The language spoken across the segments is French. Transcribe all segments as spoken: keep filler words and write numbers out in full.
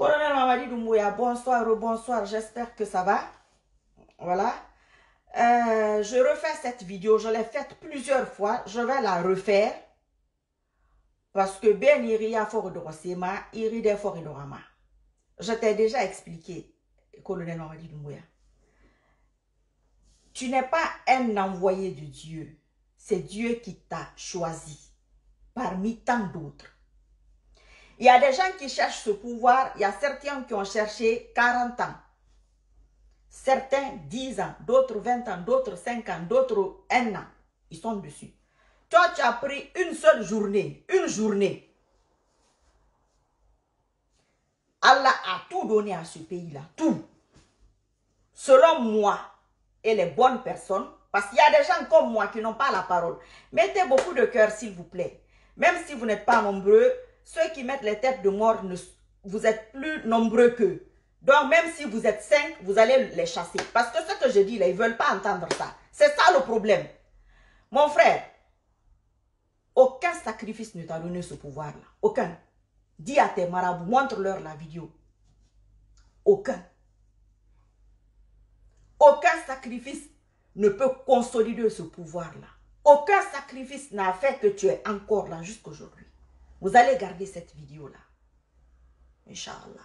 Colonel Mamadi Doumbouya, bonsoir, bonsoir, j'espère que ça va. Voilà. Euh, je refais cette vidéo, je l'ai faite plusieurs fois, je vais la refaire. Parce que Ben Iria Fort de Rossema, Iri de Fort de Rama. Je t'ai déjà expliqué, Colonel Mamadi Doumbouya. Tu n'es pas un envoyé de Dieu. C'est Dieu qui t'a choisi parmi tant d'autres. Il y a des gens qui cherchent ce pouvoir. Il y a certains qui ont cherché quarante ans. Certains dix ans, d'autres vingt ans, d'autres cinq ans, d'autres un an. Ils sont dessus. Toi, tu as pris une seule journée. Une journée. Allah a tout donné à ce pays-là. Tout. Selon moi et les bonnes personnes, parce qu'il y a des gens comme moi qui n'ont pas la parole. Mettez beaucoup de cœur, s'il vous plaît. Même si vous n'êtes pas nombreux, ceux qui mettent les têtes de mort, ne, vous êtes plus nombreux qu'eux. Donc, même si vous êtes cinq, vous allez les chasser. Parce que ce que je dis là, ils ne veulent pas entendre ça. C'est ça le problème. Mon frère, aucun sacrifice ne t'a donné ce pouvoir-là. Aucun. Dis à tes marabouts, montre-leur la vidéo. Aucun. Aucun sacrifice ne peut consolider ce pouvoir-là. Aucun sacrifice n'a fait que tu es encore là jusqu'à aujourd'hui. Vous allez garder cette vidéo-là. Inch'Allah.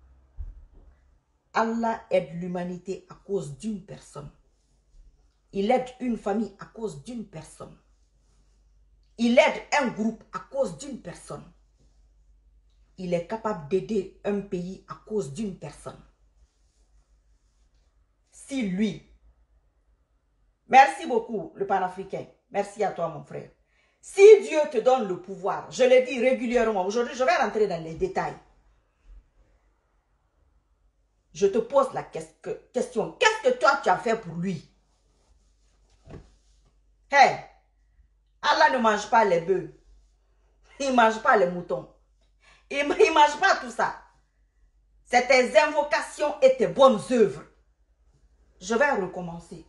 Allah aide l'humanité à cause d'une personne. Il aide une famille à cause d'une personne. Il aide un groupe à cause d'une personne. Il est capable d'aider un pays à cause d'une personne. Si lui, merci beaucoup le panafricain, merci à toi mon frère. Si Dieu te donne le pouvoir, je le dis régulièrement, aujourd'hui je vais rentrer dans les détails. Je te pose la question, qu'est-ce que toi tu as fait pour lui? Hey, Allah ne mange pas les bœufs, il ne mange pas les moutons, il ne mange pas tout ça. C'est tes invocations et tes bonnes œuvres. Je vais recommencer.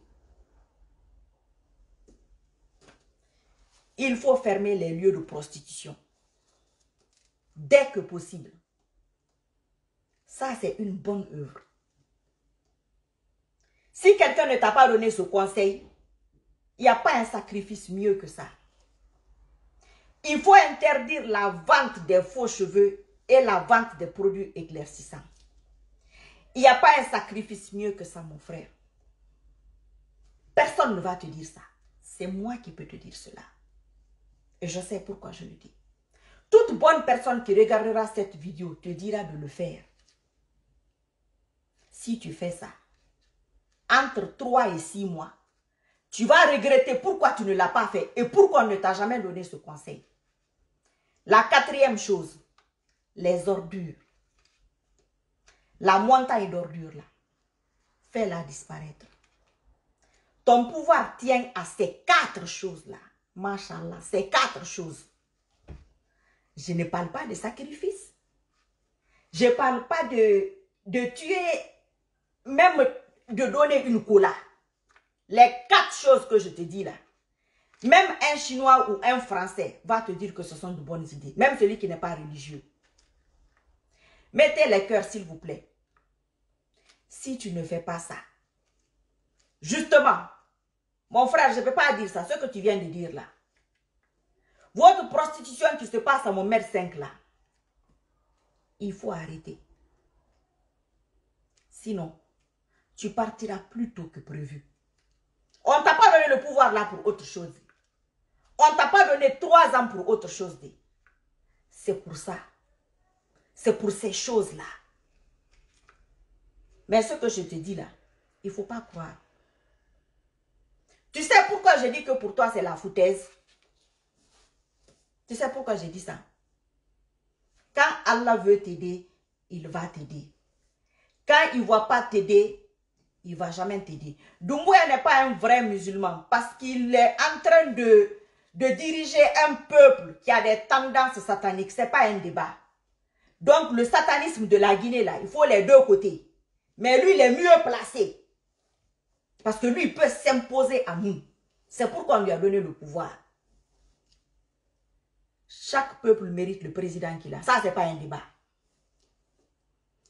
Il faut fermer les lieux de prostitution. Dès que possible. Ça, c'est une bonne œuvre. Si quelqu'un ne t'a pas donné ce conseil, il n'y a pas un sacrifice mieux que ça. Il faut interdire la vente des faux cheveux et la vente des produits éclaircissants. Il n'y a pas un sacrifice mieux que ça, mon frère. Personne ne va te dire ça. C'est moi qui peux te dire cela. Et je sais pourquoi je le dis. Toute bonne personne qui regardera cette vidéo te dira de le faire. Si tu fais ça, entre trois et six mois, tu vas regretter pourquoi tu ne l'as pas fait et pourquoi on ne t'a jamais donné ce conseil. La quatrième chose, les ordures. La montagne d'ordures là, fais-la disparaître. Ton pouvoir tient à ces quatre choses-là. Machallah, ces quatre choses. Je ne parle pas de sacrifice. Je ne parle pas de, de tuer, même de donner une cola. Les quatre choses que je te dis là. Même un Chinois ou un Français va te dire que ce sont de bonnes idées. Même celui qui n'est pas religieux. Mettez les cœurs s'il vous plaît. Si tu ne fais pas ça, justement, mon frère, je ne peux pas dire ça, ce que tu viens de dire là. Votre prostitution qui se passe à mon mètre cinq là, il faut arrêter. Sinon, tu partiras plus tôt que prévu. On ne t'a pas donné le pouvoir là pour autre chose. On ne t'a pas donné trois ans pour autre chose. C'est pour ça. C'est pour ces choses-là. Mais ce que je te dis là, il ne faut pas croire. Tu sais pourquoi je dis que pour toi c'est la foutaise? Tu sais pourquoi je dis ça? Quand Allah veut t'aider, il va t'aider. Quand il ne va pas t'aider, il ne va jamais t'aider. Doumbouya n'est pas un vrai musulman parce qu'il est en train de, de diriger un peuple qui a des tendances sataniques. Ce n'est pas un débat. Donc le satanisme de la Guinée, là, il faut les deux côtés. Mais lui, il est mieux placé. Parce que lui, il peut s'imposer à nous. C'est pourquoi on lui a donné le pouvoir. Chaque peuple mérite le président qu'il a. Ça, ce n'est pas un débat.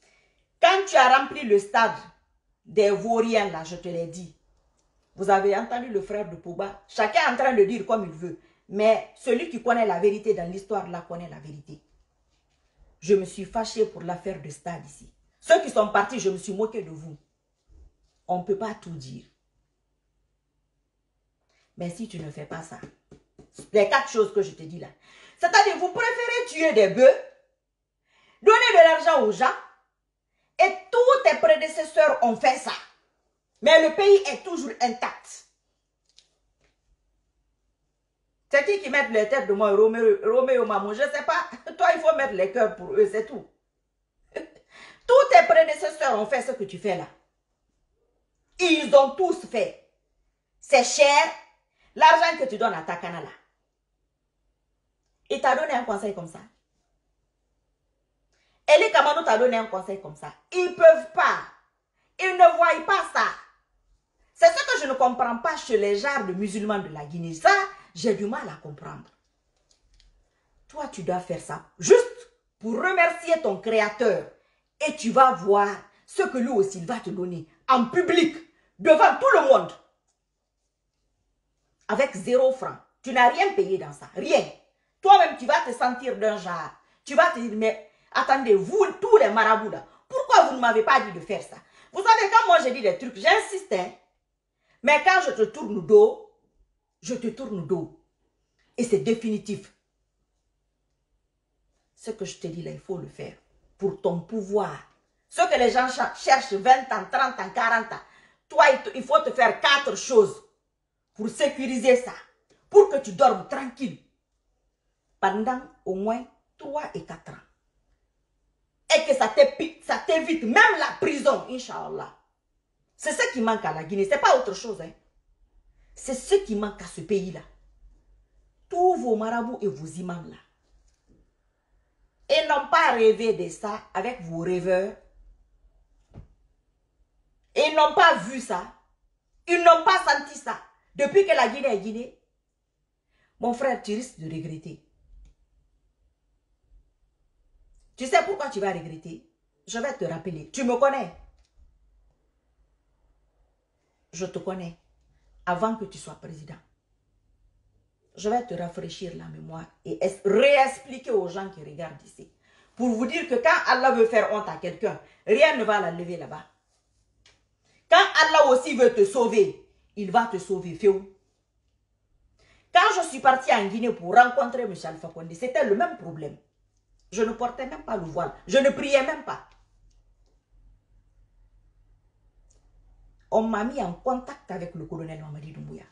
Quand tu as rempli le stade des vauriens, là, je te l'ai dit, vous avez entendu le frère de Pogba, chacun est en train de dire comme il veut, mais celui qui connaît la vérité dans l'histoire, là, connaît la vérité. Je me suis fâché pour l'affaire de stade ici. Ceux qui sont partis, je me suis moqué de vous. On ne peut pas tout dire. Mais si tu ne fais pas ça, les quatre choses que je te dis là, c'est-à-dire vous préférez tuer des bœufs, donner de l'argent aux gens, et tous tes prédécesseurs ont fait ça. Mais le pays est toujours intact. C'est qui qui met les têtes de moi, Roméo, Roméo Mamou, je ne sais pas. Toi, il faut mettre les cœurs pour eux, c'est tout. Tous tes prédécesseurs ont fait ce que tu fais là. Ils ont tous fait. C'est cher, l'argent que tu donnes à ta canala. Il t'a donné un conseil comme ça. Eli Kamano t'a donné un conseil comme ça. Ils ne peuvent pas. Ils ne voient pas ça. C'est ce que je ne comprends pas chez les genres de musulmans de la Guinée. Ça, j'ai du mal à comprendre. Toi, tu dois faire ça juste pour remercier ton créateur. Et tu vas voir ce que lui aussi il va te donner en public, devant tout le monde. Avec zéro franc. Tu n'as rien payé dans ça. Rien. Toi-même, tu vas te sentir d'un genre. Tu vas te dire, mais attendez, vous, tous les marabouts là, pourquoi vous ne m'avez pas dit de faire ça? Vous savez, quand moi j'ai dit des trucs, j'insiste, hein. Mais quand je te tourne le dos, je te tourne le dos. Et c'est définitif. Ce que je te dis là, il faut le faire. Pour ton pouvoir. Ce que les gens cherchent vingt ans, trente ans, quarante ans. Toi, il faut te faire quatre choses pour sécuriser ça. Pour que tu dormes tranquille. Pendant au moins trois et quatre ans. Et que ça t'évite même la prison, Inch'Allah. C'est ce qui manque à la Guinée. Ce n'est pas autre chose. Hein. C'est ce qui manque à ce pays-là. Tous vos marabouts et vos imams là. Et n'ont pas rêvé de ça avec vos rêveurs. Et ils n'ont pas vu ça. Ils n'ont pas senti ça. Depuis que la Guinée est Guinée. Mon frère, tu risques de regretter. Tu sais pourquoi tu vas regretter? Je vais te rappeler. Tu me connais. Je te connais. Avant que tu sois président. Je vais te rafraîchir la mémoire et réexpliquer aux gens qui regardent ici. Pour vous dire que quand Allah veut faire honte à quelqu'un, rien ne va la lever là-bas. Quand Allah aussi veut te sauver, il va te sauver. Fais où? Quand je suis partie en Guinée pour rencontrer M. Alpha Condé, c'était le même problème. Je ne portais même pas le voile. Je ne priais même pas. On m'a mis en contact avec le colonel Mamadi Doumbouya.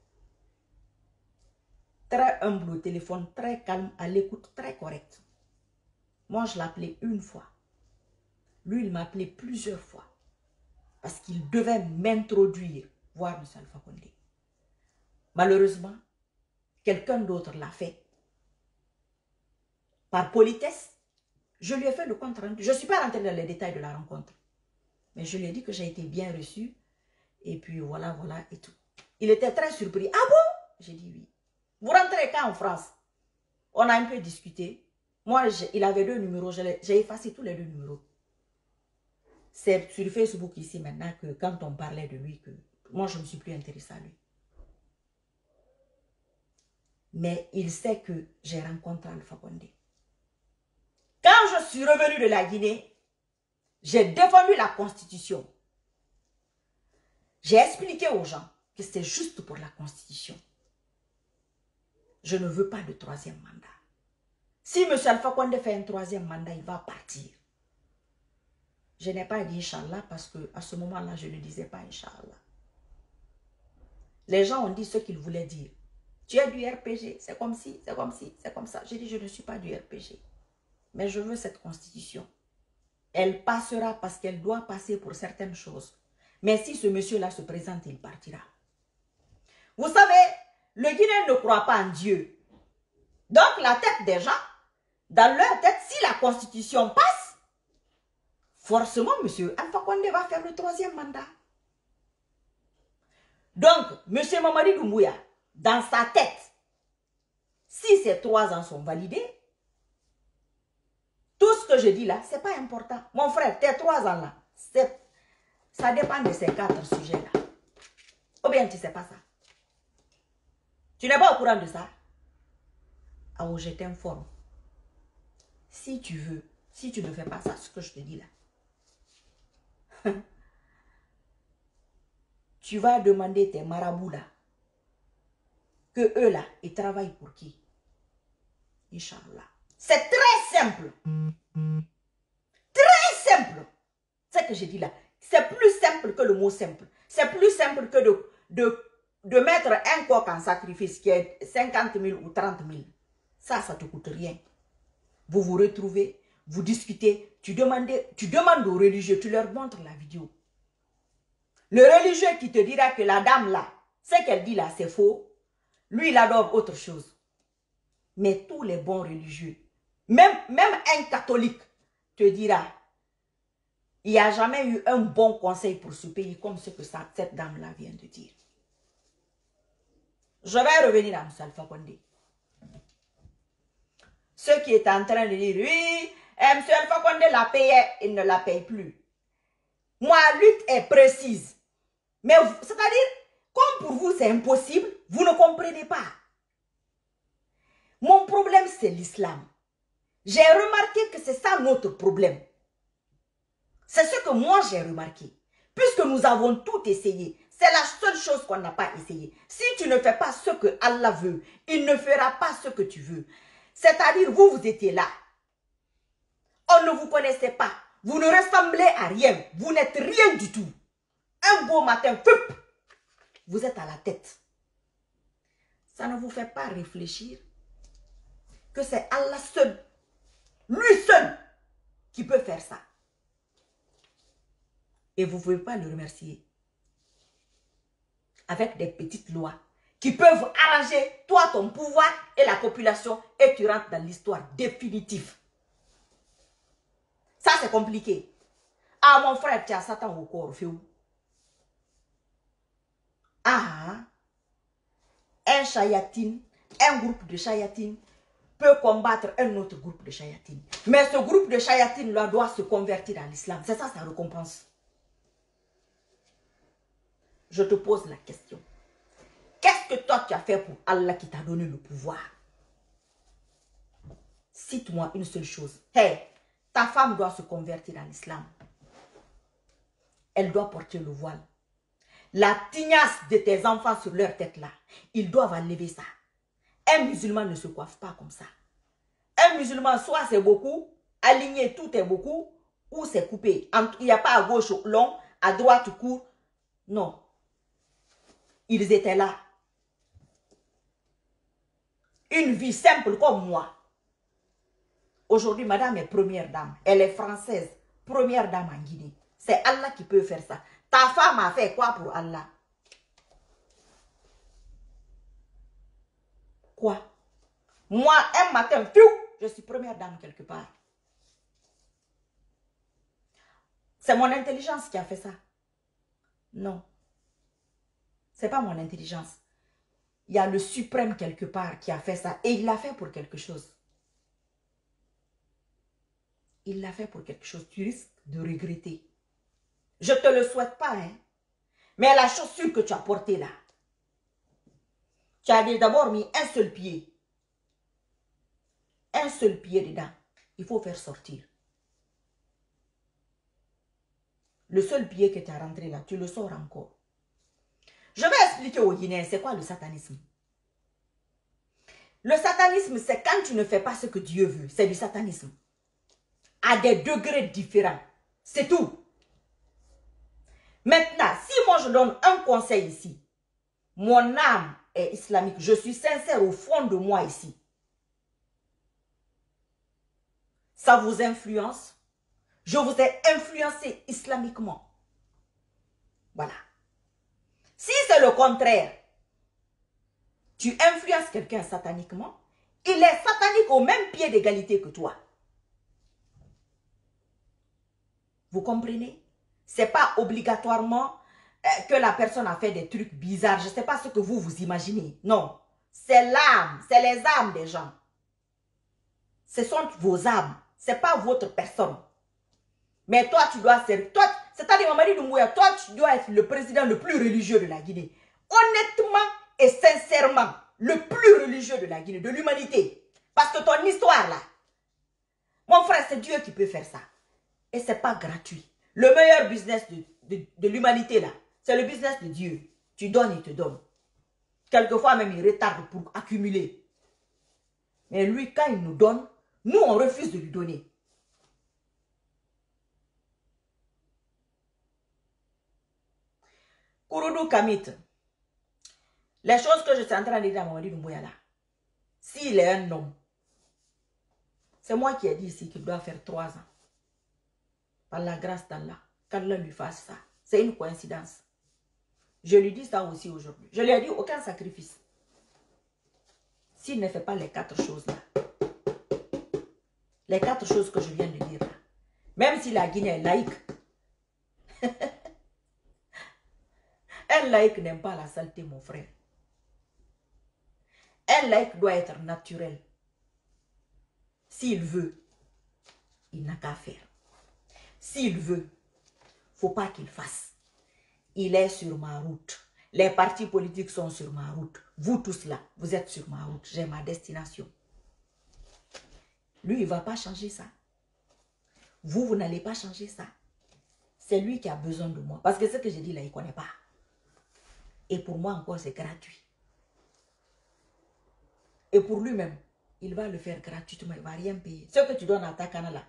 Très humble au téléphone, très calme, à l'écoute, très correct. Moi, je l'appelais une fois. Lui, il m'appelait plusieurs fois. Parce qu'il devait m'introduire, voir M. Alpha Condé. Malheureusement, quelqu'un d'autre l'a fait. Par politesse, je lui ai fait le compte rendu. Je ne suis pas rentrée dans les détails de la rencontre. Mais je lui ai dit que j'ai été bien reçue. Et puis voilà, voilà et tout. Il était très surpris. Ah bon? J'ai dit oui. Vous rentrez quand en France? On a un peu discuté. Moi, il avait deux numéros. J'ai effacé tous les deux numéros. C'est sur Facebook ici maintenant que quand on parlait de lui, que moi je ne me suis plus intéressée à lui. Mais il sait que j'ai rencontré Alpha Condé. Quand je suis revenue de la Guinée, j'ai défendu la Constitution. J'ai expliqué aux gens que c'est juste pour la Constitution. Je ne veux pas de troisième mandat. Si M. Alpha Condé fait un troisième mandat, il va partir. Je n'ai pas dit Inch'Allah parce qu'à ce moment-là, je ne disais pas Inch'Allah. Les gens ont dit ce qu'ils voulaient dire. Tu es du R P G, c'est comme si, c'est comme si, c'est comme ça. J'ai dit je ne suis pas du R P G. Mais je veux cette constitution. Elle passera parce qu'elle doit passer pour certaines choses. Mais si ce monsieur-là se présente, il partira. Vous savez, le Guinéen ne croit pas en Dieu. Donc la tête des gens, dans leur tête, si la constitution passe, forcément, monsieur Alpha Condé va faire le troisième mandat. Donc, monsieur Mamadi Doumbouya, dans sa tête, si ces trois ans sont validés, tout ce que je dis là, ce n'est pas important. Mon frère, tes trois ans là, Ça dépend de ces quatre sujets-là. Ou bien tu ne sais pas ça. Tu n'es pas au courant de ça. Alors je t'informe. Si tu veux, si tu ne fais pas ça, ce que je te dis là, tu vas demander tes marabouts là, que eux là, ils travaillent pour qui? Inch'Allah. C'est très simple. Très simple. C'est ce que j'ai dit là. C'est plus simple que le mot simple. C'est plus simple que de, de, de mettre un coq en sacrifice qui est cinquante mille ou trente mille. Ça, ça ne te coûte rien. Vous vous retrouvez, vous discutez, tu demandes, tu demandes aux religieux, tu leur montres la vidéo. Le religieux qui te dira que la dame là, ce qu'elle dit là, c'est faux, lui, il adore autre chose. Mais tous les bons religieux, même, même un catholique te dira, il n'y a jamais eu un bon conseil pour ce pays comme ce que ça, cette dame-là vient de dire. Je vais revenir à M. Alpha Condé. Ceux qui est en train de dire, oui, M. Alpha Condé la payait, il ne la paye plus. Moi, la lutte est précise. Mais c'est-à-dire, comme pour vous c'est impossible, vous ne comprenez pas. Mon problème, c'est l'islam. J'ai remarqué que c'est ça notre problème. C'est ce que moi j'ai remarqué. Puisque nous avons tout essayé, c'est la seule chose qu'on n'a pas essayé. Si tu ne fais pas ce que Allah veut, il ne fera pas ce que tu veux. C'est-à-dire, vous, vous étiez là. On ne vous connaissait pas. Vous ne ressemblez à rien. Vous n'êtes rien du tout. Un beau matin, poup, vous êtes à la tête. Ça ne vous fait pas réfléchir que c'est Allah seul, lui seul, qui peut faire ça. Et vous ne pouvez pas le remercier. Avec des petites lois qui peuvent arranger toi, ton pouvoir et la population et tu rentres dans l'histoire définitive. Ça, c'est compliqué. Ah, mon frère, tu as Satan au corps, fais où? Ah, un chayatin, un groupe de chayatin peut combattre un autre groupe de chayatin. Mais ce groupe de chayatin là doit se convertir à l'islam. C'est ça sa récompense. Je te pose la question. Qu'est-ce que toi tu as fait pour Allah qui t'a donné le pouvoir? Cite-moi une seule chose. Hey, ta femme doit se convertir à l'islam. Elle doit porter le voile. La tignasse de tes enfants sur leur tête là, ils doivent enlever ça. Un musulman ne se coiffe pas comme ça. Un musulman, soit c'est beaucoup, aligné, tout est beaucoup, ou c'est coupé. Il n'y a pas à gauche long, à droite court. Non. Ils étaient là. Une vie simple comme moi. Aujourd'hui, madame est première dame. Elle est française. Première dame en Guinée. C'est Allah qui peut faire ça. Ta femme a fait quoi pour Allah? Quoi? Moi, un matin, je suis première dame quelque part. C'est mon intelligence qui a fait ça. Non. Ce n'est pas mon intelligence. Il y a le suprême quelque part qui a fait ça. Et il l'a fait pour quelque chose. Il l'a fait pour quelque chose. Tu risques de regretter. Je ne te le souhaite pas, hein. Mais la chaussure que tu as portée là, tu as d'abord mis un seul pied. Un seul pied dedans. Il faut faire sortir. Le seul pied que tu as rentré là, tu le sors encore. Je vais expliquer aux Guinéens, c'est quoi le satanisme? Le satanisme, c'est quand tu ne fais pas ce que Dieu veut. C'est du satanisme. À des degrés différents. C'est tout. Maintenant, si moi je donne un conseil ici, mon âme est islamique, je suis sincère au fond de moi ici. Ça vous influence? Je vous ai influencé islamiquement. Voilà. Si c'est le contraire, tu influences quelqu'un sataniquement, il est satanique au même pied d'égalité que toi. Vous comprenez? Ce n'est pas obligatoirement euh, que la personne a fait des trucs bizarres. Je ne sais pas ce que vous vous imaginez. Non. C'est l'âme. C'est les âmes des gens. Ce sont vos âmes. Ce n'est pas votre personne. Mais toi, tu dois servir. Toi, c'est-à-dire Mamadi Doumbouya, toi, tu dois être le président le plus religieux de la Guinée. Honnêtement et sincèrement, le plus religieux de la Guinée, de l'humanité. Parce que ton histoire, là, mon frère, c'est Dieu qui peut faire ça. Et ce n'est pas gratuit. Le meilleur business de, de, de l'humanité, là, c'est le business de Dieu. Tu donnes, il te donne. Quelquefois, même, il retarde pour accumuler. Mais lui, quand il nous donne, nous, on refuse de lui donner. Kouroudou Kamit, les choses que je suis en train de dire à Mamadi Doumbouya là, s'il est un homme, c'est moi qui ai dit ici qu'il doit faire trois ans. Par la grâce d'Allah, qu'Allah lui fasse ça. C'est une coïncidence. Je lui dis ça aussi aujourd'hui. Je lui ai dit aucun sacrifice. S'il ne fait pas les quatre choses là, les quatre choses que je viens de dire là, même si la Guinée est laïque, un laïc n'aime pas la saleté, mon frère. Un laïc doit être naturel. S'il veut, il n'a qu'à faire. S'il veut, il ne faut pas qu'il fasse. Il est sur ma route. Les partis politiques sont sur ma route. Vous tous là, vous êtes sur ma route. J'ai ma destination. Lui, il ne va pas changer ça. Vous, vous n'allez pas changer ça. C'est lui qui a besoin de moi. Parce que ce que j'ai dit là, il ne connaît pas. Et pour moi encore, c'est gratuit. Et pour lui-même, il va le faire gratuitement. Il ne va rien payer. Ce que tu donnes à Takana là.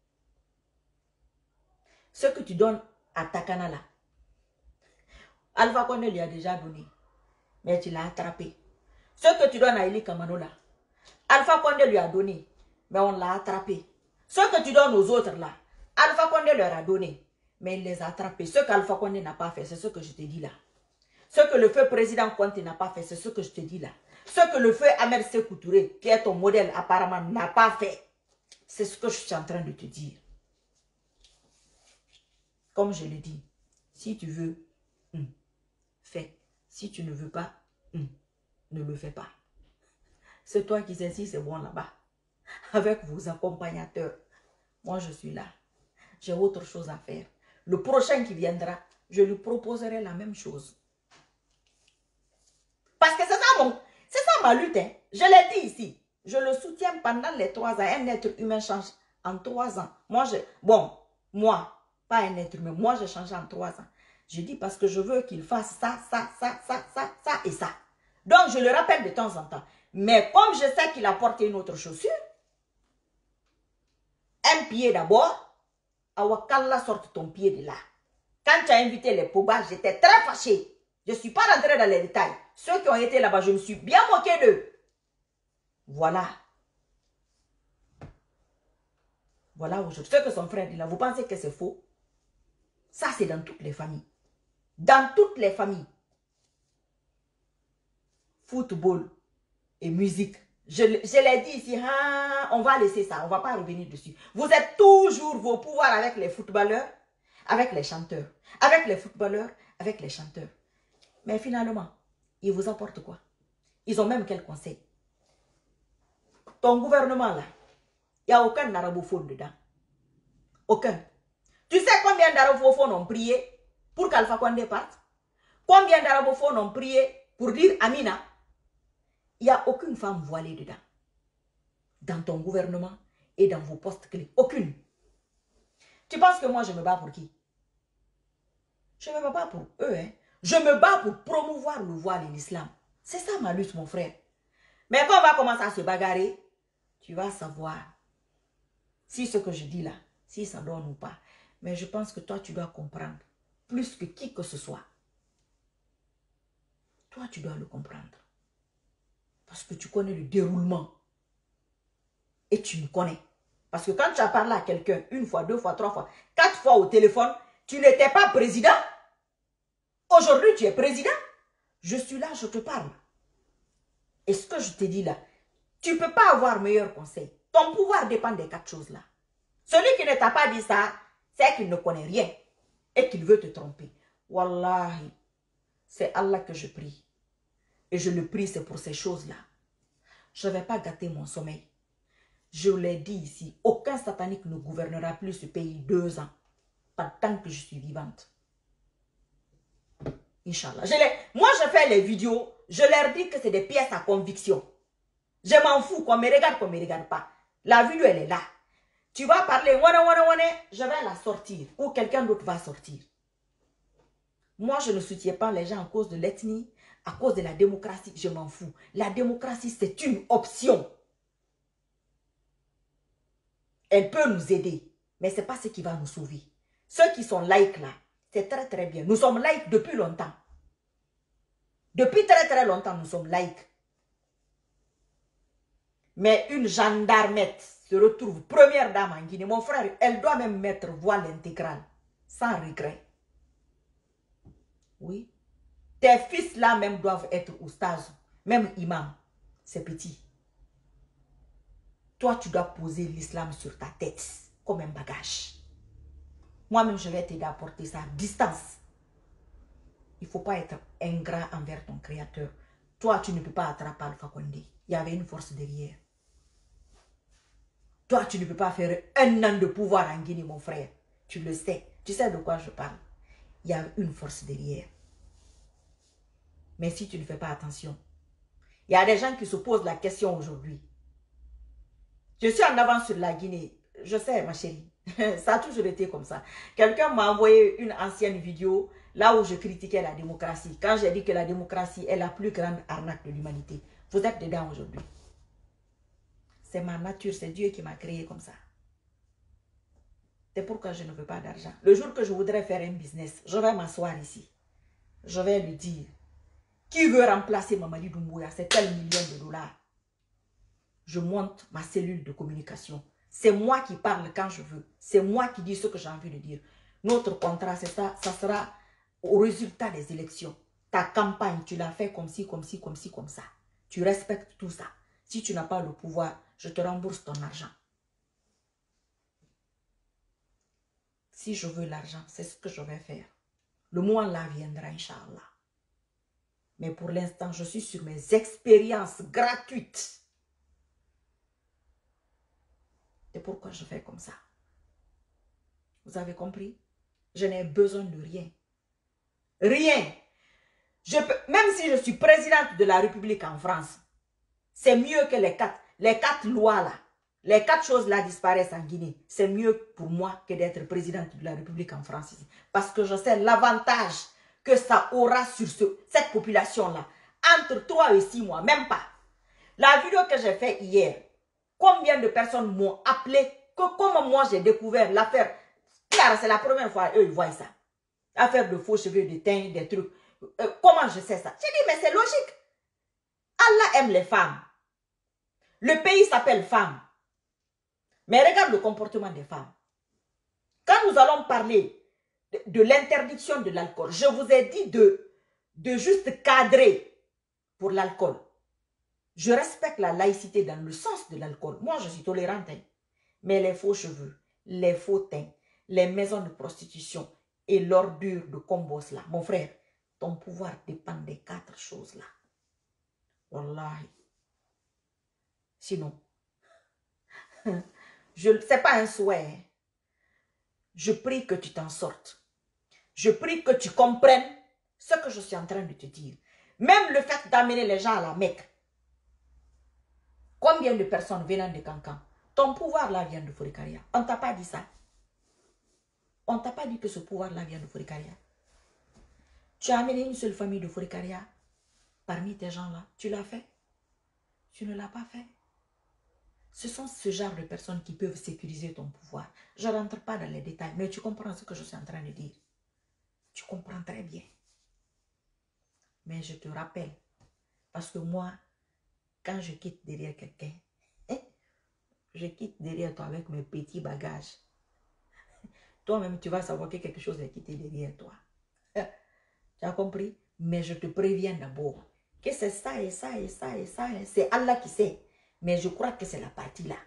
Ce que tu donnes à Takana là. Alpha Condé lui a déjà donné. Mais tu l'as attrapé. Ce que tu donnes à Eli Kamano là. Alpha Condé lui a donné. Mais on l'a attrapé. Ce que tu donnes aux autres là. Alpha Condé leur a donné. Mais il les a attrapés. Ce qu'Alpha Condé n'a pas fait, c'est ce que je te dis là. Ce que le feu président Conté n'a pas fait, c'est ce que je te dis là. Ce que le feu Ahmed Sékou Touré, qui est ton modèle apparemment, n'a pas fait, c'est ce que je suis en train de te dire. Comme je le dis, si tu veux, hum, fais. Si tu ne veux pas, hum, ne le fais pas. C'est toi qui sais si c'est bon là-bas. Avec vos accompagnateurs. Moi, je suis là. J'ai autre chose à faire. Le prochain qui viendra, je lui proposerai la même chose. Parce que c'est ça, mon, c'est ça ma lutte. Hein. Je l'ai dit ici. Je le soutiens pendant les trois ans. Un être humain change en trois ans. Moi, je, bon, moi, pas un être humain. Moi, j'ai changé en trois ans. Je dis parce que je veux qu'il fasse ça, ça, ça, ça, ça, ça et ça. Donc, je le rappelle de temps en temps. Mais comme je sais qu'il a porté une autre chaussure, un pied d'abord, Awakalla sorte ton pied de là. Quand tu as invité les Poba, j'étais très fâchée. Je ne suis pas rentrée dans les détails. Ceux qui ont été là-bas, je me suis bien moquée d'eux. Voilà. Voilà aujourd'hui. Ce que son frère dit là, vous pensez que c'est faux? Ça, c'est dans toutes les familles. Dans toutes les familles. Football et musique. Je, je l'ai dit ici, hein, on va laisser ça, on ne va pas revenir dessus. Vous êtes toujours vos pouvoirs avec les footballeurs, avec les chanteurs. Avec les footballeurs, avec les chanteurs. Mais finalement, ils vous apportent quoi? Ils ont même quel conseil? Ton gouvernement là, il n'y a aucun arabophone dedans. Aucun. Tu sais combien d'arabophones ont prié pour qu'Alpha Condé parte? Combien d'arabophones ont prié pour dire Amina? Il n'y a aucune femme voilée dedans. Dans ton gouvernement et dans vos postes clés. Aucune. Tu penses que moi je me bats pour qui? Je ne me bats pas pour eux. Hein. Je me bats pour promouvoir le voile et l'islam. C'est ça ma lutte, mon frère. Mais quand on va commencer à se bagarrer, tu vas savoir si ce que je dis là, si ça donne ou pas. Mais je pense que toi, tu dois comprendre. Plus que qui que ce soit. Toi, tu dois le comprendre. Parce que tu connais le déroulement. Et tu me connais. Parce que quand tu as parlé à quelqu'un, une fois, deux fois, trois fois, quatre fois au téléphone, tu n'étais pas président. Aujourd'hui, tu es président. Je suis là, je te parle. Et ce que je te dis là, tu ne peux pas avoir meilleur conseil. Ton pouvoir dépend des quatre choses là. Celui qui ne t'a pas dit ça, c'est qu'il ne connaît rien. Et qu'il veut te tromper. Wallahi, c'est Allah que je prie. Et je le prie, c'est pour ces choses-là. Je ne vais pas gâter mon sommeil. Je l'ai dit ici, aucun satanique ne gouvernera plus ce pays deux ans. pas tant que je suis vivante. Inch'Allah. Je les, moi, je fais les vidéos, je leur dis que c'est des pièces à conviction. Je m'en fous, qu'on me regarde, qu'on ne me regarde pas. La vidéo, elle est là. Tu vas parler, wane, wane, wane, je vais la sortir. Ou quelqu'un d'autre va sortir. Moi, je ne soutiens pas les gens à cause de l'ethnie, à cause de la démocratie. Je m'en fous. La démocratie, c'est une option. Elle peut nous aider. Mais ce n'est pas ce qui va nous sauver. Ceux qui sont laïcs là, c'est très très bien. Nous sommes laïcs depuis longtemps. Depuis très très longtemps, nous sommes laïcs. Mais une gendarmette se retrouve première dame en Guinée. Mon frère, elle doit même mettre voile intégrale. Sans regret. Oui. Tes fils là même doivent être oustaz. Même imam. C'est petit. Toi, tu dois poser l'islam sur ta tête. Comme un bagage. Moi-même, je vais t'aider à porter ça à distance. Il ne faut pas être ingrat envers ton créateur. Toi, tu ne peux pas attraper Alpha Condé. Il y avait une force derrière. Toi, tu ne peux pas faire un an de pouvoir en Guinée, mon frère. Tu le sais. Tu sais de quoi je parle. Il y a une force derrière. Mais si tu ne fais pas attention, il y a des gens qui se posent la question aujourd'hui. Je suis en avance sur la Guinée. Je sais, ma chérie. Ça a toujours été comme ça. Quelqu'un m'a envoyé une ancienne vidéo là où je critiquais la démocratie. Quand j'ai dit que la démocratie est la plus grande arnaque de l'humanité. Vous êtes dedans aujourd'hui. C'est ma nature, c'est Dieu qui m'a créé comme ça. C'est pourquoi je ne veux pas d'argent. Le jour que je voudrais faire un business, je vais m'asseoir ici. Je vais lui dire, qui veut remplacer Mamadi Doumbouya, c'est tel million de dollars. Je monte ma cellule de communication. C'est moi qui parle quand je veux. C'est moi qui dis ce que j'ai envie de dire. Notre contrat, c'est ça. Ça sera au résultat des élections. Ta campagne, tu l'as fait comme ci, comme ci, comme ci, comme ça. Tu respectes tout ça. Si tu n'as pas le pouvoir, je te rembourse ton argent. Si je veux l'argent, c'est ce que je vais faire. Le mois là viendra, Inch'Allah. Mais pour l'instant, je suis sur mes expériences gratuites. C'est pourquoi je fais comme ça. Vous avez compris? Je n'ai besoin de rien. Rien. Je peux, même si je suis présidente de la République en France, c'est mieux que les quatre, les quatre lois là. Les quatre choses là disparaissent en Guinée. C'est mieux pour moi que d'être présidente de la République en France ici. Parce que je sais l'avantage que ça aura sur ce, cette population-là. Entre trois et six mois, même pas. La vidéo que j'ai faite hier, combien de personnes m'ont appelé, que comme moi j'ai découvert l'affaire. C'est la première fois, eux ils voient ça. Affaire de faux cheveux, de teint, des trucs. Euh, comment je sais ça? J'ai dit, mais c'est logique. Allah aime les femmes. Le pays s'appelle femme. Mais regarde le comportement des femmes. Quand nous allons parler de, de l'interdiction de l'alcool, je vous ai dit de, de juste cadrer pour l'alcool. Je respecte la laïcité dans le sens de l'alcool. Moi, je suis tolérante. Hein. Mais les faux cheveux, les faux teints, les maisons de prostitution et l'ordure de combos là, mon frère, ton pouvoir dépend des quatre choses là. Wallahi. Sinon, ce n'est pas un souhait. Je prie que tu t'en sortes. Je prie que tu comprennes ce que je suis en train de te dire. Même le fait d'amener les gens à la Mecque. Combien de personnes venant de Cancan? Ton pouvoir là vient de Fourikaria. On ne t'a pas dit ça. On ne t'a pas dit que ce pouvoir là vient de Fourikaria. Tu as amené une seule famille de Fourikaria parmi tes gens là. Tu l'as fait? Tu ne l'as pas fait. Ce sont ce genre de personnes qui peuvent sécuriser ton pouvoir. Je ne rentre pas dans les détails, mais tu comprends ce que je suis en train de dire. Tu comprends très bien. Mais je te rappelle, parce que moi, quand je quitte derrière quelqu'un, je quitte derrière toi avec mes petits bagages. Toi-même, tu vas savoir que quelque chose est quitté derrière toi. Tu as compris? Mais je te préviens d'abord que c'est ça et ça et ça et ça. C'est Allah qui sait. Mais je crois que c'est la partie là.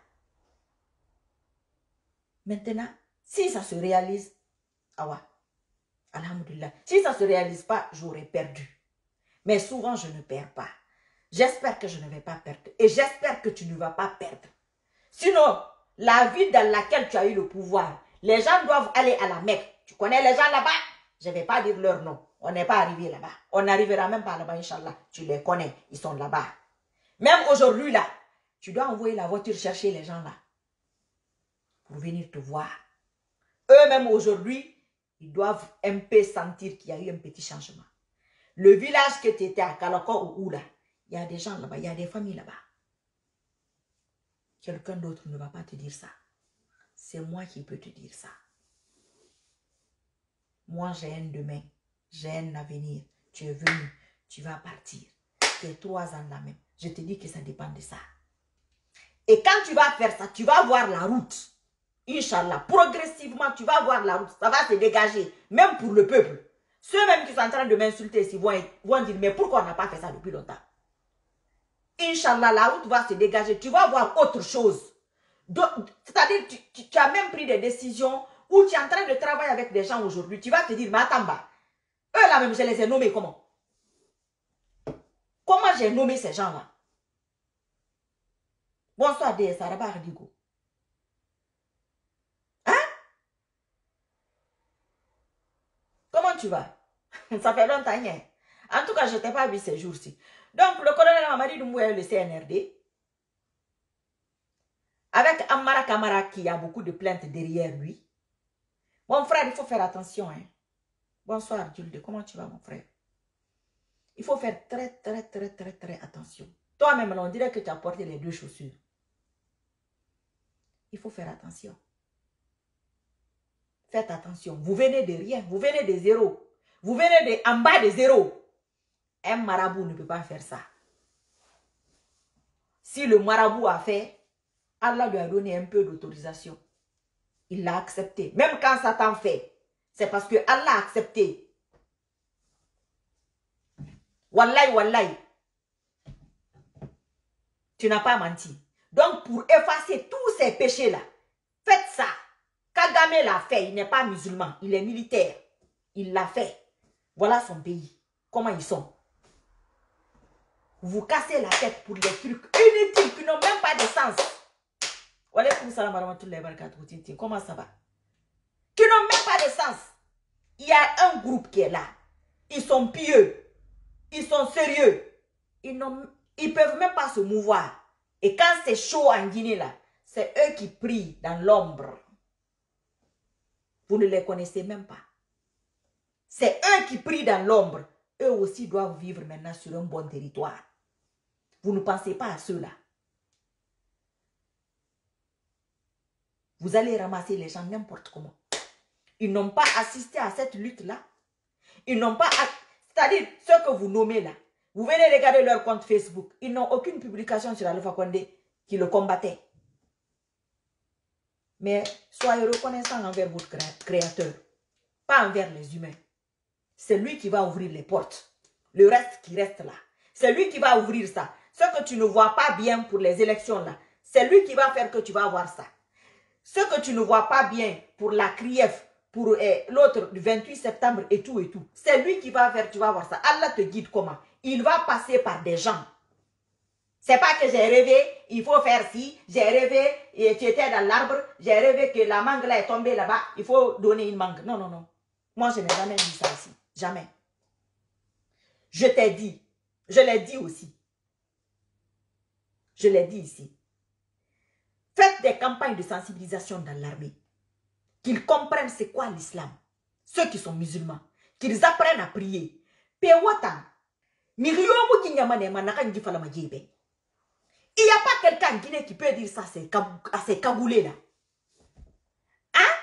Maintenant, si ça se réalise, ah ouais, alhamdulillah. Si ça ne se réalise pas, j'aurais perdu. Mais souvent, je ne perds pas. J'espère que je ne vais pas perdre. Et j'espère que tu ne vas pas perdre. Sinon, la vie dans laquelle tu as eu le pouvoir, les gens doivent aller à la Mecque. Tu connais les gens là-bas? Je ne vais pas dire leur nom. On n'est pas arrivé là-bas. On n'arrivera même pas là-bas, Inch'Allah. Tu les connais. Ils sont là-bas. Même aujourd'hui, là, tu dois envoyer la voiture chercher les gens là. Pour venir te voir. Eux-mêmes aujourd'hui, ils doivent un peu sentir qu'il y a eu un petit changement. Le village que tu étais à Kalako ou où là, il y a des gens là-bas, il y a des familles là-bas. Quelqu'un d'autre ne va pas te dire ça. C'est moi qui peux te dire ça. Moi, j'ai un demain. J'ai un avenir. Tu es venu. Tu vas partir. Tu es trois ans là même. Je te dis que ça dépend de ça. Et quand tu vas faire ça, tu vas voir la route. Inch'Allah, progressivement, tu vas voir la route. Ça va se dégager. Même pour le peuple. Ceux-mêmes qui sont en train de m'insulter ici vont, vont dire, mais pourquoi on n'a pas fait ça depuis longtemps? Inch'Allah, la route va se dégager. Tu vas voir autre chose. C'est-à-dire, tu, tu, tu as même pris des décisions où tu es en train de travailler avec des gens aujourd'hui. Tu vas te dire, mais attends, bah, eux là même, je les ai nommés comment? Comment j'ai nommé ces gens-là? Bonsoir, D S, Araba Ardigo. Hein? Comment tu vas? Ça fait longtemps, hein? En tout cas, je ne t'ai pas vu ces jours-ci. Donc, le colonel Amadi Doumbouya est le C N R D. Avec Amara Kamara qui a beaucoup de plaintes derrière lui. Mon frère, il faut faire attention. Hein? Bonsoir, Julde. Comment tu vas, mon frère? Il faut faire très, très, très, très, très attention. Toi-même, on dirait que tu as porté les deux chaussures. Il faut faire attention. Faites attention. Vous venez de rien. Vous venez de zéro. Vous venez de, en bas de zéro. Un marabout ne peut pas faire ça. Si le marabout a fait, Allah lui a donné un peu d'autorisation. Il l'a accepté. Même quand Satan fait, c'est parce que Allah a accepté. Wallahi, wallahi. Tu n'as pas menti. Donc, pour effacer tous ces péchés-là, faites ça. Kagame l'a fait. Il n'est pas musulman. Il est militaire. Il l'a fait. Voilà son pays. Comment ils sont. Vous cassez la tête pour des trucs inutiles qui n'ont même pas de sens. Comment ça va? Qui n'ont même pas de sens. Il y a un groupe qui est là. Ils sont pieux. Ils sont sérieux. Ils ne peuvent même pas se mouvoir. Et quand c'est chaud en Guinée là, c'est eux qui prient dans l'ombre. Vous ne les connaissez même pas. C'est eux qui prient dans l'ombre. Eux aussi doivent vivre maintenant sur un bon territoire. Vous ne pensez pas à ceux-là. Vous allez ramasser les gens n'importe comment. Ils n'ont pas assisté à cette lutte-là. Ils n'ont pas... C'est-à-dire, ceux que vous nommez là, vous venez regarder leur compte Facebook. Ils n'ont aucune publication sur Alpha Condé qui le combattait. Mais soyez reconnaissants envers votre créateur. Pas envers les humains. C'est lui qui va ouvrir les portes. Le reste qui reste là. C'est lui qui va ouvrir ça. Ce que tu ne vois pas bien pour les élections là, c'est lui qui va faire que tu vas voir ça. Ce que tu ne vois pas bien pour la C R I E F, pour eh, l'autre du vingt-huit septembre et tout et tout, c'est lui qui va faire, tu vas voir ça. Allah te guide comment. Il va passer par des gens. C'est pas que j'ai rêvé, il faut faire ci, j'ai rêvé, et tu étais dans l'arbre, j'ai rêvé que la mangue là est tombée là-bas, il faut donner une mangue. Non, non, non. Moi, je n'ai jamais dit ça ici. Jamais. Je t'ai dit. Je l'ai dit aussi. Je l'ai dit ici. Faites des campagnes de sensibilisation dans l'armée. Qu'ils comprennent c'est quoi l'islam. Ceux qui sont musulmans. Qu'ils apprennent à prier. Pewatan. Il n'y a pas quelqu'un en Guinée qui peut dire ça à ces cagoulés là. Hein?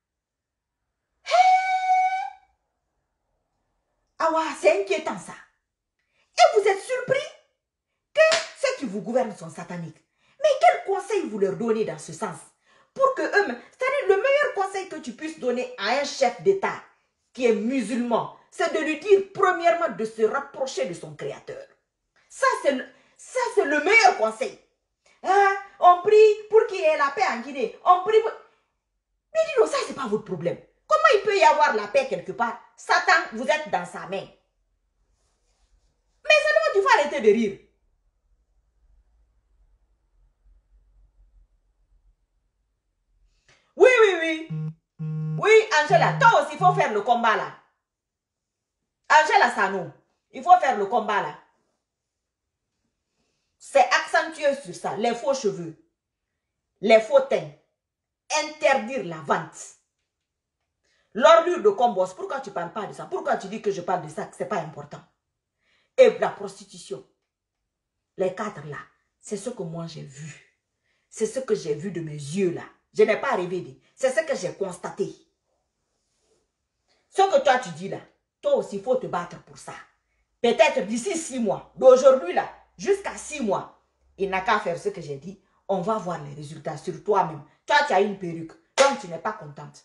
Ah ouais, c'est inquiétant ça. Et vous êtes surpris que ceux qui vous gouvernent sont sataniques. Mais quel conseil vous leur donnez dans ce sens? Pour que eux, c'est-à-dire le meilleur conseil que tu puisses donner à un chef d'État qui est musulman, c'est de lui dire premièrement de se rapprocher de son créateur. Ça, c'est le, ça, c'est le meilleur conseil. Hein? On prie pour qu'il y ait la paix en Guinée. On prie pour... Mais dis-nous, ça, c'est pas votre problème. Comment il peut y avoir la paix quelque part? Satan, vous êtes dans sa main. Mais seulement, tu vas arrêter de rire. Oui, oui, oui. Oui, Angela, toi aussi, il faut faire le combat là. Angela Sano, il faut faire le combat là. C'est accentué sur ça. Les faux cheveux, les faux teints. Interdire la vente. L'ordure de Combos, pourquoi tu ne parles pas de ça? Pourquoi tu dis que je parle de ça, que ce n'est pas important? Et la prostitution. Les quatre là, c'est ce que moi j'ai vu. C'est ce que j'ai vu de mes yeux là. Je n'ai pas rêvé. C'est ce que j'ai constaté. Ce que toi tu dis là, toi aussi il faut te battre pour ça. Peut-être d'ici six mois, d'aujourd'hui là, jusqu'à six mois, il n'a qu'à faire ce que j'ai dit. On va voir les résultats sur toi-même. Toi, tu as une perruque, donc tu n'es pas contente.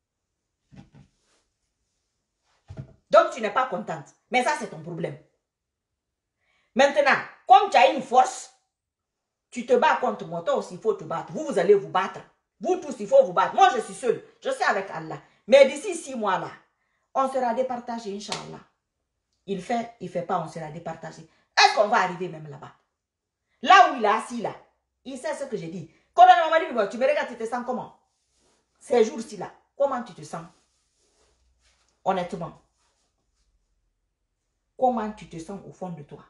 Donc tu n'es pas contente. Mais ça, c'est ton problème. Maintenant, comme tu as une force, tu te bats contre moi. Toi aussi, il faut te battre. Vous, vous allez vous battre. Vous tous, il faut vous battre. Moi, je suis seule. Je suis avec Allah. Mais d'ici six mois là, on sera départagé, Inch'Allah. Il fait, il ne fait pas, on sera départagé. Est-ce qu'on va arriver même là-bas? Là où il est assis là, il sait ce que j'ai dit. Quand on m'a dit, tu me regardes, tu te sens comment? Ces jours-ci là, comment tu te sens? Honnêtement. Comment tu te sens au fond de toi?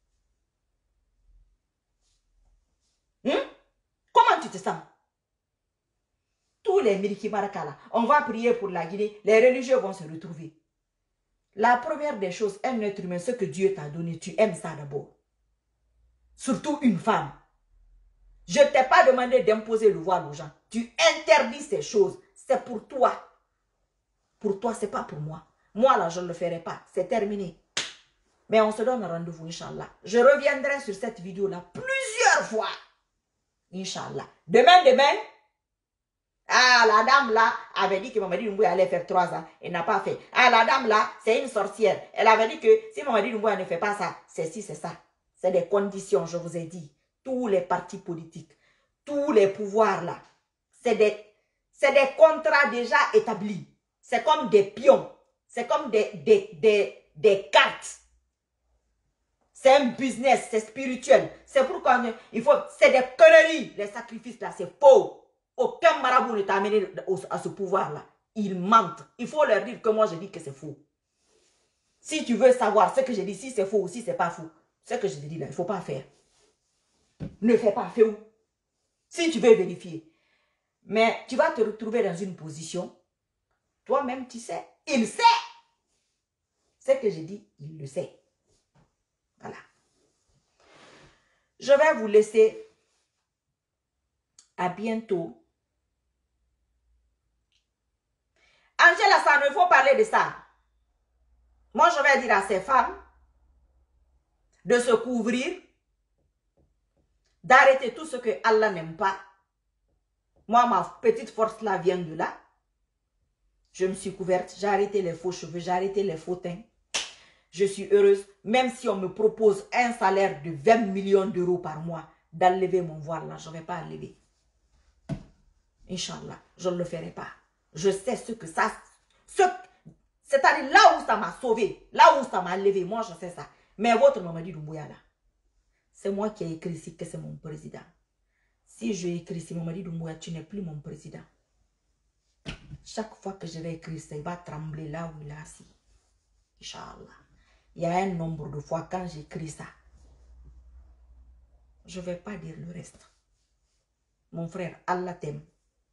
Hum? Comment tu te sens? Tous les Miliki Maraka là, on va prier pour la Guinée, les religieux vont se retrouver. La première des choses, un être humain, ce que Dieu t'a donné, tu aimes ça d'abord. Surtout une femme. Je ne t'ai pas demandé d'imposer le voile aux gens. Tu interdis ces choses. C'est pour toi. Pour toi, ce n'est pas pour moi. Moi, là, je ne le ferai pas. C'est terminé. Mais on se donne rendez-vous, Inch'Allah. Je reviendrai sur cette vidéo-là plusieurs fois. Inch'Allah. Demain, demain, ah, la dame là avait dit que Mamadi Doumbouya allait faire trois ans. Elle n'a pas fait. Ah, la dame là, c'est une sorcière. Elle avait dit que si Mamadi Doumbouya ne fait pas ça, c'est si, c'est ça. C'est des conditions, je vous ai dit. Tous les partis politiques, tous les pouvoirs là, c'est des, c'est des contrats déjà établis. C'est comme des pions. C'est comme des, des, des, des cartes. C'est un business, c'est spirituel. C'est pourquoi il faut, c'est des conneries. Les sacrifices là, c'est faux. Aucun marabout ne t'a amené à ce pouvoir-là. Ils mentent. Il faut leur dire que moi, je dis que c'est faux. Si tu veux savoir ce que je dis, si c'est faux ou si c'est pas faux, ce que je te dis là, il ne faut pas faire. Ne fais pas, fais où? Si tu veux vérifier. Mais tu vas te retrouver dans une position, toi-même tu sais, il sait. Ce que je dis, il le sait. Voilà. Je vais vous laisser. À bientôt. Angela, ça ne faut parler de ça. Moi, je vais dire à ces femmes de se couvrir, d'arrêter tout ce que Allah n'aime pas. Moi, ma petite force là vient de là. Je me suis couverte, j'ai arrêté les faux cheveux, j'ai arrêté les faux teints. Je suis heureuse, même si on me propose un salaire de vingt millions d'euros par mois, d'enlever mon voile là, je ne vais pas enlever. Inch'Allah, je ne le ferai pas. Je sais ce que ça... C'est-à-dire là où ça m'a sauvé, là où ça m'a levé, moi je sais ça. Mais votre Mamadi Doumbouya là, c'est moi qui ai écrit ici que c'est mon président. Si je écris ici, Mamadi Doumbouya, tu n'es plus mon président. Chaque fois que je vais écrire ça, il va trembler là où il est assis. Inch'Allah. Il y a un nombre de fois quand j'écris ça. Je ne vais pas dire le reste. Mon frère, Allah t'aime.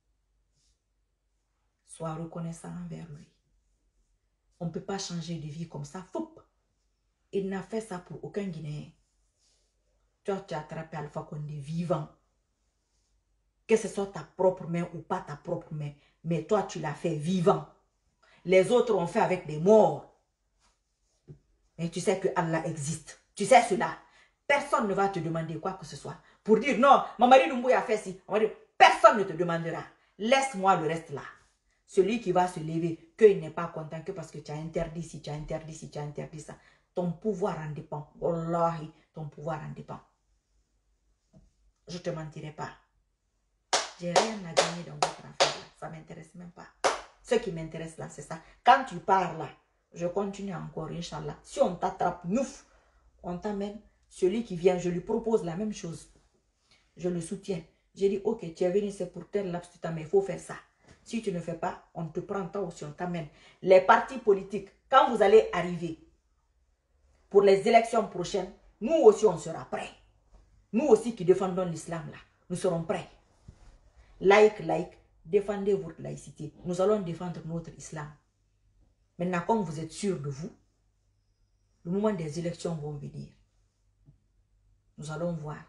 Sois reconnaissant envers lui. On ne peut pas changer de vie comme ça. Foup. Il n'a fait ça pour aucun Guinéen. Toi, tu as attrapé Alpha Condé vivant. Que ce soit ta propre main ou pas ta propre main. Mais toi, tu l'as fait vivant. Les autres ont fait avec des morts. Mais tu sais que Allah existe. Tu sais cela. Personne ne va te demander quoi que ce soit. Pour dire non, Mamadi Doumbouya a fait ci. Personne ne te demandera. Laisse-moi le reste là. Celui qui va se lever, qu'il n'est pas content que parce que tu as interdit si tu as interdit si tu as interdit ça. Ton pouvoir en dépend. Wallahi, ton pouvoir en dépend. Je ne te mentirai pas. J'ai rien à gagner dans votre affaire là. Ça ne m'intéresse même pas. Ce qui m'intéresse là, c'est ça. Quand tu pars là, je continue encore, Inch'Allah. Si on t'attrape, nouf, on t'amène. Celui qui vient, je lui propose la même chose. Je le soutiens. J'ai dit, ok, tu es venu, c'est pour tel laps de temps, mais il faut faire ça. Si tu ne fais pas, on te prend toi aussi, on t'amène. Les partis politiques, quand vous allez arriver pour les élections prochaines, nous aussi, on sera prêts. Nous aussi qui défendons l'islam, là, nous serons prêts. Laïc, laïc, défendez votre laïcité. Nous allons défendre notre islam. Maintenant, comme vous êtes sûr de vous, le moment des élections vont venir. Nous allons voir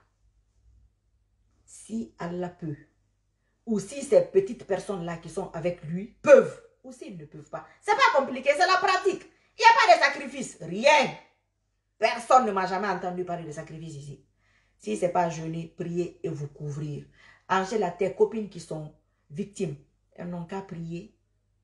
si Allah peut, ou si ces petites personnes-là qui sont avec lui peuvent, ou s'ils ne peuvent pas. C'est pas compliqué, c'est la pratique. Il n'y a pas de sacrifice, rien. Personne ne m'a jamais entendu parler de sacrifice ici. Si ce n'est pas jeûner, prier et vous couvrir. Angèle, tes copines qui sont victimes, elles n'ont qu'à prier.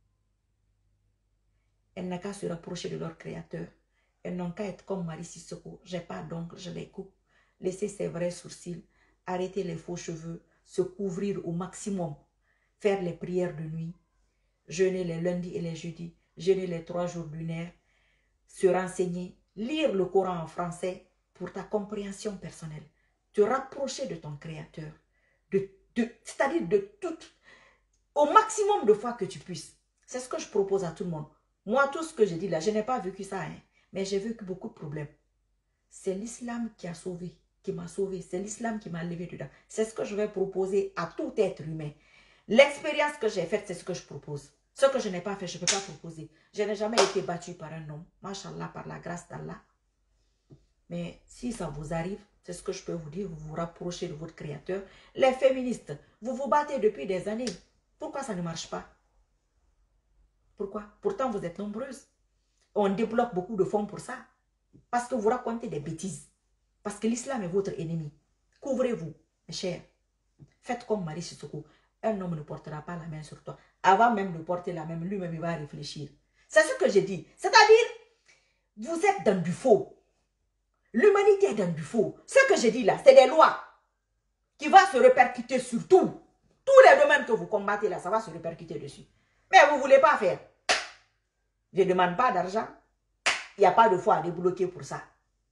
Elles n'ont qu'à se rapprocher de leur créateur. Elles n'ont qu'à être comme Marie Sissoko. Je n'ai pas d'ongles, je les coupe. Laisser ses vrais sourcils. Arrêter les faux cheveux. Se couvrir au maximum. Faire les prières de nuit. Jeûner les lundis et les jeudis. Jeûner les trois jours lunaires. Se renseigner. Lire le Coran en français pour ta compréhension personnelle. Te rapprocher de ton créateur. De, de, c'est-à-dire de tout. Au maximum de fois que tu puisses. C'est ce que je propose à tout le monde. Moi, tout ce que je dis là, je n'ai pas vécu ça, hein, mais j'ai vécu beaucoup de problèmes. C'est l'islam qui a sauvé, qui m'a sauvé. C'est l'islam qui m'a levé dedans. C'est ce que je vais proposer à tout être humain. L'expérience que j'ai faite, c'est ce que je propose. Ce que je n'ai pas fait, je ne peux pas proposer. Je n'ai jamais été battue par un homme, machallah, par la grâce d'Allah. Mais si ça vous arrive, c'est ce que je peux vous dire, vous vous rapprochez de votre créateur. Les féministes, vous vous battez depuis des années. Pourquoi ça ne marche pas? Pourquoi? Pourtant, vous êtes nombreuses. On débloque beaucoup de fonds pour ça. Parce que vous racontez des bêtises. Parce que l'islam est votre ennemi. Couvrez-vous, mes chers. Faites comme Marie Sissoko. Un homme ne portera pas la main sur toi. Avant même de porter la main, lui-même, il va réfléchir. C'est ce que j'ai dit. C'est-à-dire, vous êtes dans du faux. L'humanité est dans du faux. Ce que j'ai dit là, c'est des lois qui vont se répercuter sur tout. Tous les domaines que vous combattez là, ça va se répercuter dessus. Mais vous ne voulez pas faire. Je ne demande pas d'argent. Il n'y a pas de foi à débloquer pour ça.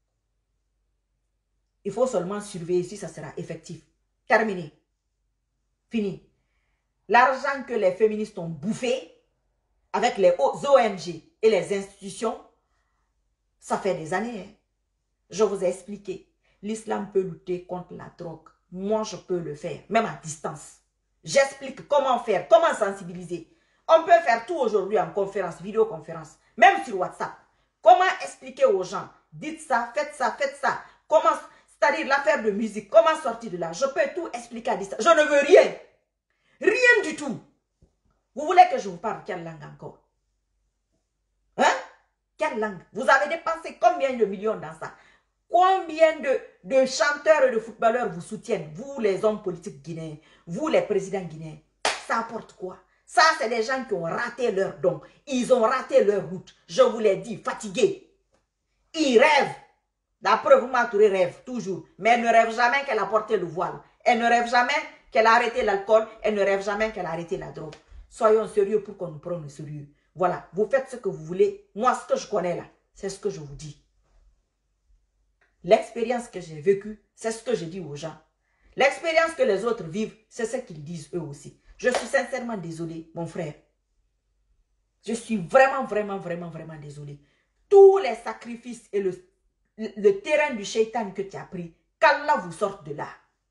Il faut seulement surveiller si ça sera effectif. Terminé. Fini. L'argent que les féministes ont bouffé avec les O N G et les institutions, ça fait des années. Hein. Je vous ai expliqué. L'islam peut lutter contre la drogue. Moi, je peux le faire, même à distance. J'explique comment faire, comment sensibiliser. On peut faire tout aujourd'hui en conférence, vidéoconférence, même sur WhatsApp. Comment expliquer aux gens? Dites ça, faites ça, faites ça. Comment, c'est-à-dire l'affaire de musique, comment sortir de là? Je peux tout expliquer à distance. Je ne veux rien. Rien du tout. Vous voulez que je vous parle quelle langue encore? Hein? Quelle langue? Vous avez dépensé combien de millions dans ça? Combien de, de chanteurs et de footballeurs vous soutiennent? Vous, les hommes politiques guinéens, vous, les présidents guinéens. Ça apporte quoi? Ça, c'est des gens qui ont raté leur don. Ils ont raté leur route. Je vous l'ai dit, fatigués. Ils rêvent. La preuve, Matouré rêve toujours. Mais elle ne rêve jamais qu'elle a porté le voile. Elle ne rêve jamais qu'elle a arrêté l'alcool. Elle ne rêve jamais qu'elle a arrêté la drogue. Soyons sérieux pour qu'on nous prenne au sérieux. Voilà, vous faites ce que vous voulez. Moi, ce que je connais là, c'est ce que je vous dis. L'expérience que j'ai vécue, c'est ce que je dis aux gens. L'expérience que les autres vivent, c'est ce qu'ils disent eux aussi. Je suis sincèrement désolé, mon frère. Je suis vraiment, vraiment, vraiment, vraiment désolé. Tous les sacrifices et le, le, le terrain du shaitan que tu as pris, qu'Allah vous sorte de là.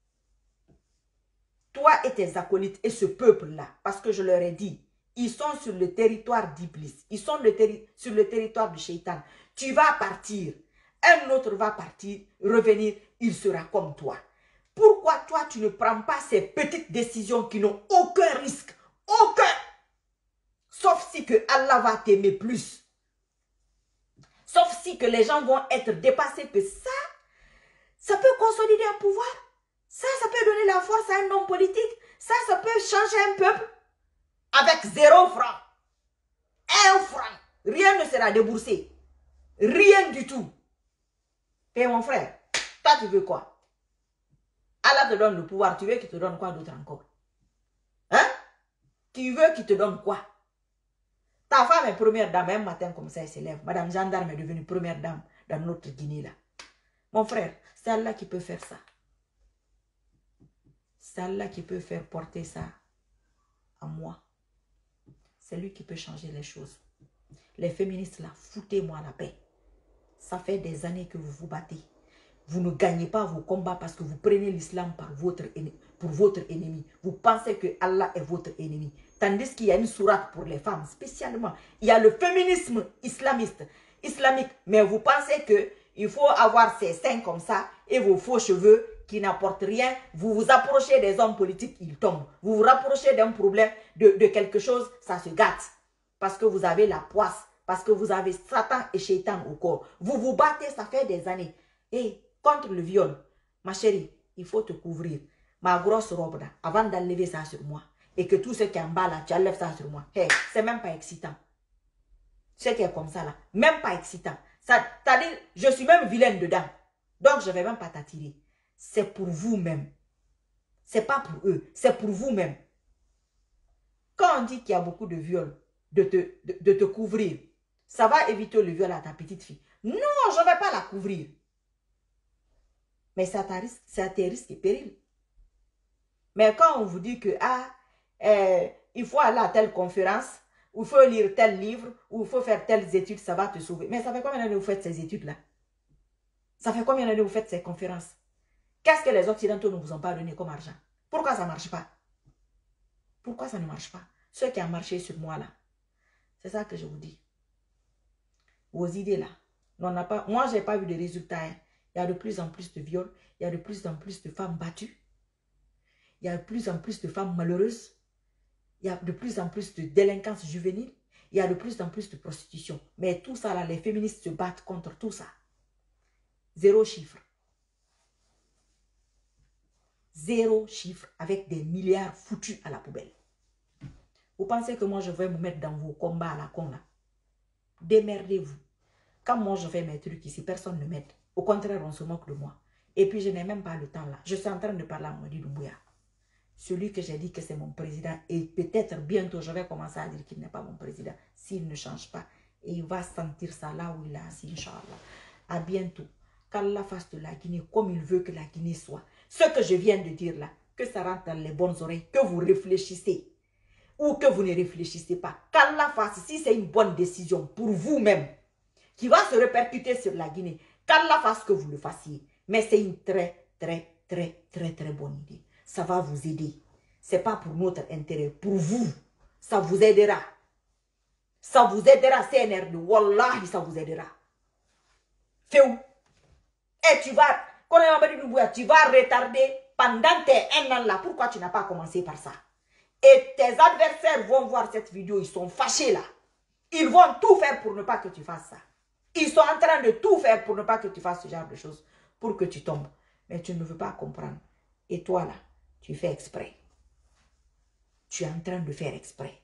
Toi et tes acolytes et ce peuple-là, parce que je leur ai dit, ils sont sur le territoire d'Iblis. Ils sont le sur le territoire du shaitan. Tu vas partir. Un autre va partir, revenir, il sera comme toi. Pourquoi toi, tu ne prends pas ces petites décisions qui n'ont aucun risque? Aucun! Sauf si que Allah va t'aimer plus. Sauf si que les gens vont être dépassés que ça, ça peut consolider un pouvoir. Ça, ça peut donner la force à un homme politique. Ça, ça peut changer un peuple. Avec zéro franc. Un franc. Rien ne sera déboursé. Rien du tout. Et mon frère, toi tu veux quoi? Allah te donne le pouvoir, tu veux qu'il te donne quoi d'autre encore? Hein? Tu veux qu'il te donne quoi? Ta femme est première dame, un matin comme ça, elle s'élève. Madame Gendarme est devenue première dame dans notre Guinée là. Mon frère, c'est Allah qui peut faire ça. C'est Allah qui peut faire porter ça à moi. c'est lui qui peut changer les choses. Les féministes là, foutez-moi la paix. Ça fait des années que vous vous battez. Vous ne gagnez pas vos combats parce que vous prenez l'islam pour votre ennemi. Vous pensez que Allah est votre ennemi. Tandis qu'il y a une sourate pour les femmes, spécialement. Il y a le féminisme islamiste, islamique. Mais vous pensez qu'il faut avoir ces seins comme ça et vos faux cheveux qui n'apportent rien. Vous vous approchez des hommes politiques, ils tombent. Vous vous rapprochez d'un problème, de, de quelque chose, ça se gâte. Parce que vous avez la poisse. Parce que vous avez Satan et Shaitan au corps. Vous vous battez, ça fait des années. Et contre le viol, ma chérie, il faut te couvrir. Ma grosse robe là, avant d'enlever ça sur moi. Et que tout ce qui est en bas là, tu enlèves ça sur moi. Hey, c'est même pas excitant. Ce qui est comme ça là, même pas excitant. Ça, c'est-à-dire, je suis même vilaine dedans. Donc je ne vais même pas t'attirer. C'est pour vous-même. C'est pas pour eux, c'est pour vous-même. Quand on dit qu'il y a beaucoup de viols, de te, de, de te couvrir, ça va éviter le viol à ta petite fille. Non, je ne vais pas la couvrir. Mais c'est à tes risques et périls. Mais quand on vous dit que ah, euh, il faut aller à telle conférence, ou il faut lire tel livre, ou il faut faire telles études, ça va te sauver. Mais ça fait combien d'années vous faites ces études-là? Ça fait combien d'années vous faites ces conférences? Qu'est-ce que les Occidentaux ne vous ont pas donné comme argent? Pourquoi ça ne marche pas? Pourquoi ça ne marche pas? Ce qui a marché sur moi là, c'est ça que je vous dis. Vos idées là, on n'a pas, moi je n'ai pas vu de résultats. Hein. Il y a de plus en plus de viols, il y a de plus en plus de femmes battues, il y a de plus en plus de femmes malheureuses, il y a de plus en plus de délinquance juvénile, il y a de plus en plus de prostitution. Mais tout ça là, les féministes se battent contre tout ça. Zéro chiffre. Zéro chiffre avec des milliards foutus à la poubelle. Vous pensez que moi je vais me mettre dans vos combats à la con là? Démerdez-vous. Quand moi je fais mes trucs ici, personne ne m'aide. Au contraire, on se moque de moi. Et puis je n'ai même pas le temps là. Je suis en train de parler à Modi Doumbouya. Celui que j'ai dit que c'est mon président. Et peut-être bientôt je vais commencer à dire qu'il n'est pas mon président. S'il ne change pas. Et il va sentir ça là où il est assis, Inch'Allah. À bientôt. Qu'Allah fasse de la Guinée comme il veut que la Guinée soit. Ce que je viens de dire là, que ça rentre dans les bonnes oreilles, que vous réfléchissez. Ou que vous ne réfléchissez pas. Qu'Allah fasse, si c'est une bonne décision pour vous-même, qui va se répercuter sur la Guinée, qu'Allah fasse que vous le fassiez. Mais c'est une très, très, très, très, très bonne idée. Ça va vous aider. Ce n'est pas pour notre intérêt, pour vous. Ça vous aidera. Ça vous aidera, C N R D. Wallahi, ça vous aidera. Fais où? Et tu vas, tu vas retarder pendant tes un an là. Pourquoi tu n'as pas commencé par ça? Et tes adversaires vont voir cette vidéo, ils sont fâchés là. Ils vont tout faire pour ne pas que tu fasses ça. Ils sont en train de tout faire pour ne pas que tu fasses ce genre de choses. Pour que tu tombes. Mais tu ne veux pas comprendre. Et toi là, tu fais exprès. Tu es en train de faire exprès.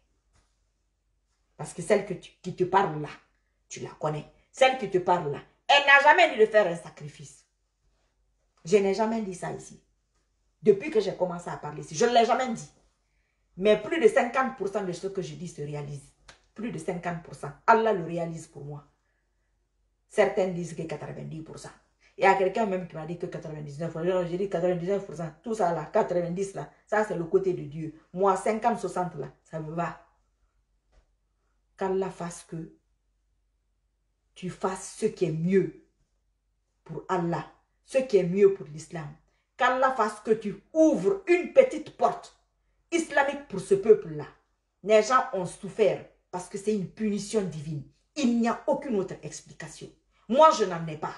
Parce que celle que tu, qui te parle là, tu la connais. Celle qui te parle là, elle n'a jamais dit de faire un sacrifice. Je n'ai jamais dit ça ici. Depuis que j'ai commencé à parler ici, je ne l'ai jamais dit. Mais plus de cinquante pour cent de ce que je dis se réalise. Plus de cinquante pour cent. Allah le réalise pour moi. Certains disent que quatre-vingt-dix pour cent. Il y a quelqu'un même qui m'a dit que quatre-vingt-dix-neuf pour cent. J'ai dit quatre-vingt-dix-neuf pour cent. Tout ça là, quatre-vingt-dix là, ça c'est le côté de Dieu. Moi, cinquante soixante là, ça me va. Qu'Allah fasse que tu fasses ce qui est mieux pour Allah. Ce qui est mieux pour l'islam. Qu'Allah fasse que tu ouvres une petite porte islamique pour ce peuple-là. Les gens ont souffert parce que c'est une punition divine. Il n'y a aucune autre explication. Moi, je n'en ai pas.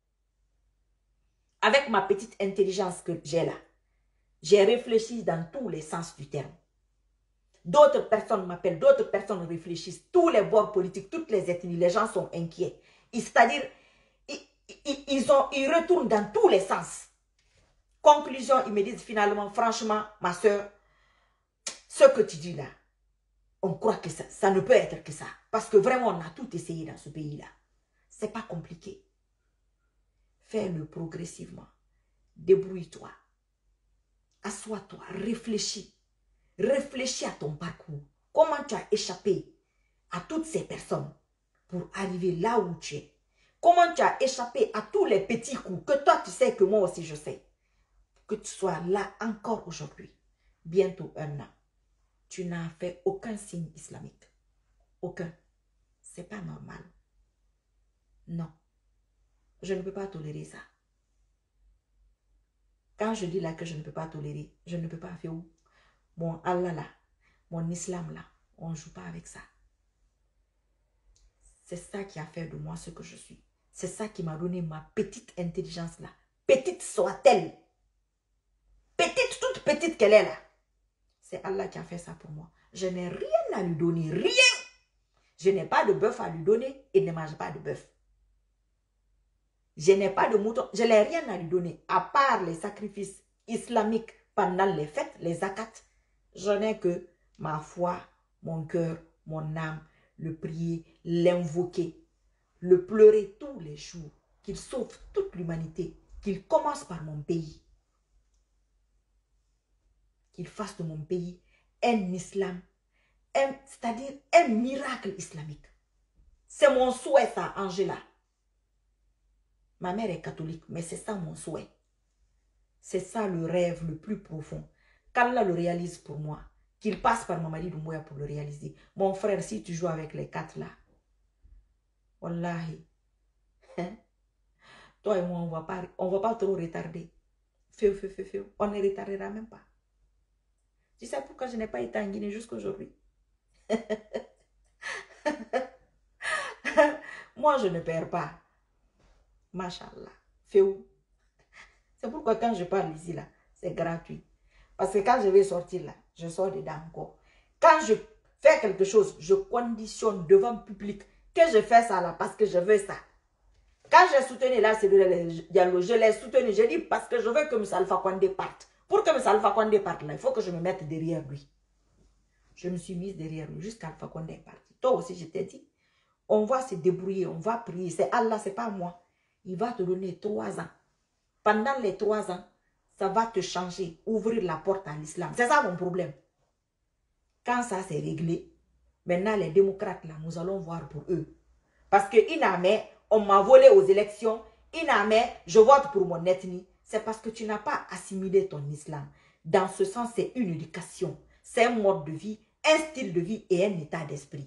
Avec ma petite intelligence que j'ai là, j'ai réfléchi dans tous les sens du terme. D'autres personnes m'appellent, d'autres personnes réfléchissent. Tous les bords politiques, toutes les ethnies, les gens sont inquiets. C'est-à-dire, ils, ils, ils, ont, ils retournent dans tous les sens. Conclusion, ils me disent finalement, franchement, ma soeur, ce que tu dis là, on croit que ça, ça ne peut être que ça. Parce que vraiment, on a tout essayé dans ce pays-là. Ce n'est pas compliqué. Fais-le progressivement. Débrouille-toi. Assois-toi, réfléchis. Réfléchis à ton parcours. Comment tu as échappé à toutes ces personnes pour arriver là où tu es. Comment tu as échappé à tous les petits coups que toi tu sais que moi aussi je sais. Que tu sois là encore aujourd'hui. Bientôt un an. Tu n'as fait aucun signe islamique. Aucun. C'est pas normal. Non. Je ne peux pas tolérer ça. Quand je dis là que je ne peux pas tolérer, je ne peux pas faire où? Mon Allah là, mon islam là, on ne joue pas avec ça. C'est ça qui a fait de moi ce que je suis. C'est ça qui m'a donné ma petite intelligence là. Petite soit-elle. Petite, toute petite qu'elle est là. C'est Allah qui a fait ça pour moi. Je n'ai rien à lui donner. Rien. Je n'ai pas de bœuf à lui donner. Il ne mange pas de bœuf. Je n'ai pas de mouton. Je n'ai rien à lui donner. À part les sacrifices islamiques pendant les fêtes, les zakats. Je n'ai que ma foi, mon cœur, mon âme, le prier, l'invoquer, le pleurer tous les jours. Qu'il sauve toute l'humanité. Qu'il commence par mon pays. Qu'il fasse de mon pays un islam, c'est-à-dire un miracle islamique. C'est mon souhait ça, Angela. Ma mère est catholique, mais c'est ça mon souhait. C'est ça le rêve le plus profond. Qu'Allah le réalise pour moi, qu'il passe par Mamadi Doumbouya pour le réaliser. Mon frère, si tu joues avec les quatre là, wallahi, hein? Toi et moi, on ne va pas, on va pas trop retarder. Feu, feu, feu, feu. On ne retardera même pas. Tu sais pourquoi je n'ai pas été en Guinée jusqu'à aujourd'hui? Moi, je ne perds pas. Machallah. Fais où? C'est pourquoi quand je parle ici, là, c'est gratuit. Parce que quand je vais sortir là, je sors dedans encore. Quand je fais quelque chose, je conditionne devant le public que je fais ça là parce que je veux ça. Quand j'ai soutenu là, c'est de Diallo, je l'ai soutenu. Je dis parce que je veux que M. Alpha Condé parte. Pour que M. Alpha Condé parte là, il faut que je me mette derrière lui. Je me suis mise derrière lui jusqu'à Alpha Condé est parti. Toi aussi, je t'ai dit, on va se débrouiller, on va prier. C'est Allah, c'est pas moi. Il va te donner trois ans. Pendant les trois ans, ça va te changer, ouvrir la porte à l'islam. C'est ça mon problème. Quand ça c'est réglé, maintenant les démocrates là, nous allons voir pour eux. Parce que Inamé, on m'a volé aux élections. Inamé, je vote pour mon ethnie. C'est parce que tu n'as pas assimilé ton islam. Dans ce sens, c'est une éducation. C'est un mode de vie, un style de vie et un état d'esprit.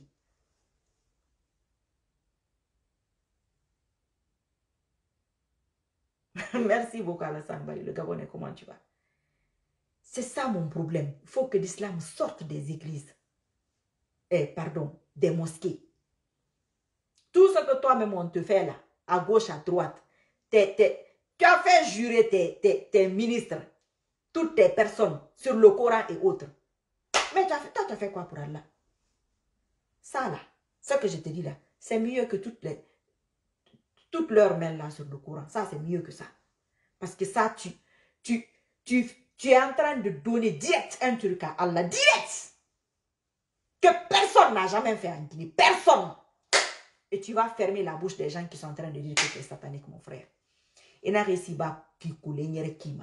Merci beaucoup Alassane Bali, le Gabonais, comment tu vas? C'est ça mon problème. Il faut que l'islam sorte des églises. Eh, pardon, des mosquées. Tout ce que toi-même on te fait là, à gauche, à droite, t'es, t'es, tu as fait jurer tes, tes, tes ministres, toutes tes personnes sur le Coran et autres. Mais tu as fait, toi, tu as fait quoi pour Allah? Ça là, ce que je te dis là, c'est mieux que toutes les, toutes leurs mains là sur le Coran. Ça, c'est mieux que ça. Parce que ça, tu, tu, tu, tu es en train de donner direct un truc à Allah. Direct! Que personne n'a jamais fait en Guinée. Personne! Et tu vas fermer la bouche des gens qui sont en train de dire que tu es satanique, mon frère. Et n'a réussi pas kima.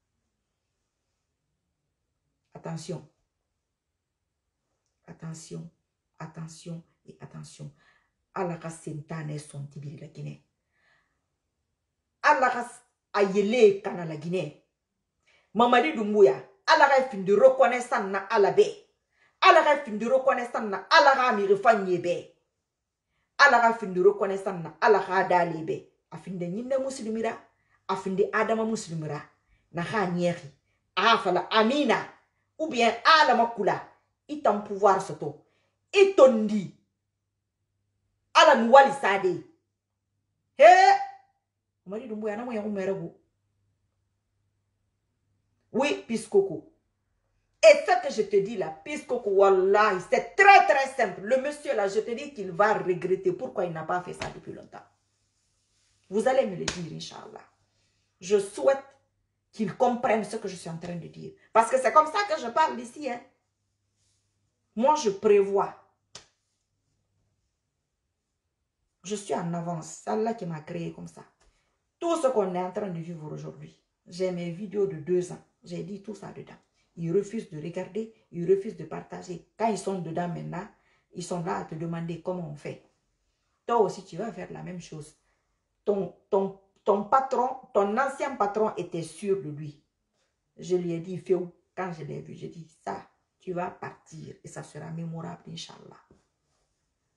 Attention. Attention. Attention et attention. Allah ka sentane son tibiri la Guinée. Allah ka ayele kana la Guinée. Mamadi Doumbouya. Allah ka fin de reconnaissance na Allah be. Allah ka fin de reconnaissance na Allah ka mi refanye be. Allah ka fin de reconnaissance na Allah ka dale be. Afin de nyinde muslimira. Afin de adama muslimira. Na ha nyeri. Afala amina. Ou bien alama kula. Itan pouvoir soto. Itondi. Ala nuwali sade. He. Mamadi Doumbouya na mo yangu merebo. Oui, Piscoco. Et ce que je te dis là, Piscoco, wallahi, c'est très très simple. Le monsieur là, je te dis qu'il va regretter pourquoi il n'a pas fait ça depuis longtemps. Vous allez me le dire, Inch'Allah. Je souhaite qu'il comprenne ce que je suis en train de dire. Parce que c'est comme ça que je parle ici. Hein. Moi, je prévois. Je suis en avance. C'est Allah qui m'a créé comme ça. Tout ce qu'on est en train de vivre aujourd'hui. J'ai mes vidéos de deux ans. J'ai dit tout ça dedans. Ils refusent de regarder. Ils refusent de partager. Quand ils sont dedans maintenant, ils sont là à te demander comment on fait. Toi aussi, tu vas faire la même chose. Ton, ton, ton patron, ton ancien patron était sûr de lui. Je lui ai dit, fais où? Quand je l'ai vu, j'ai dit, ça, tu vas partir et ça sera mémorable, Inch'Allah.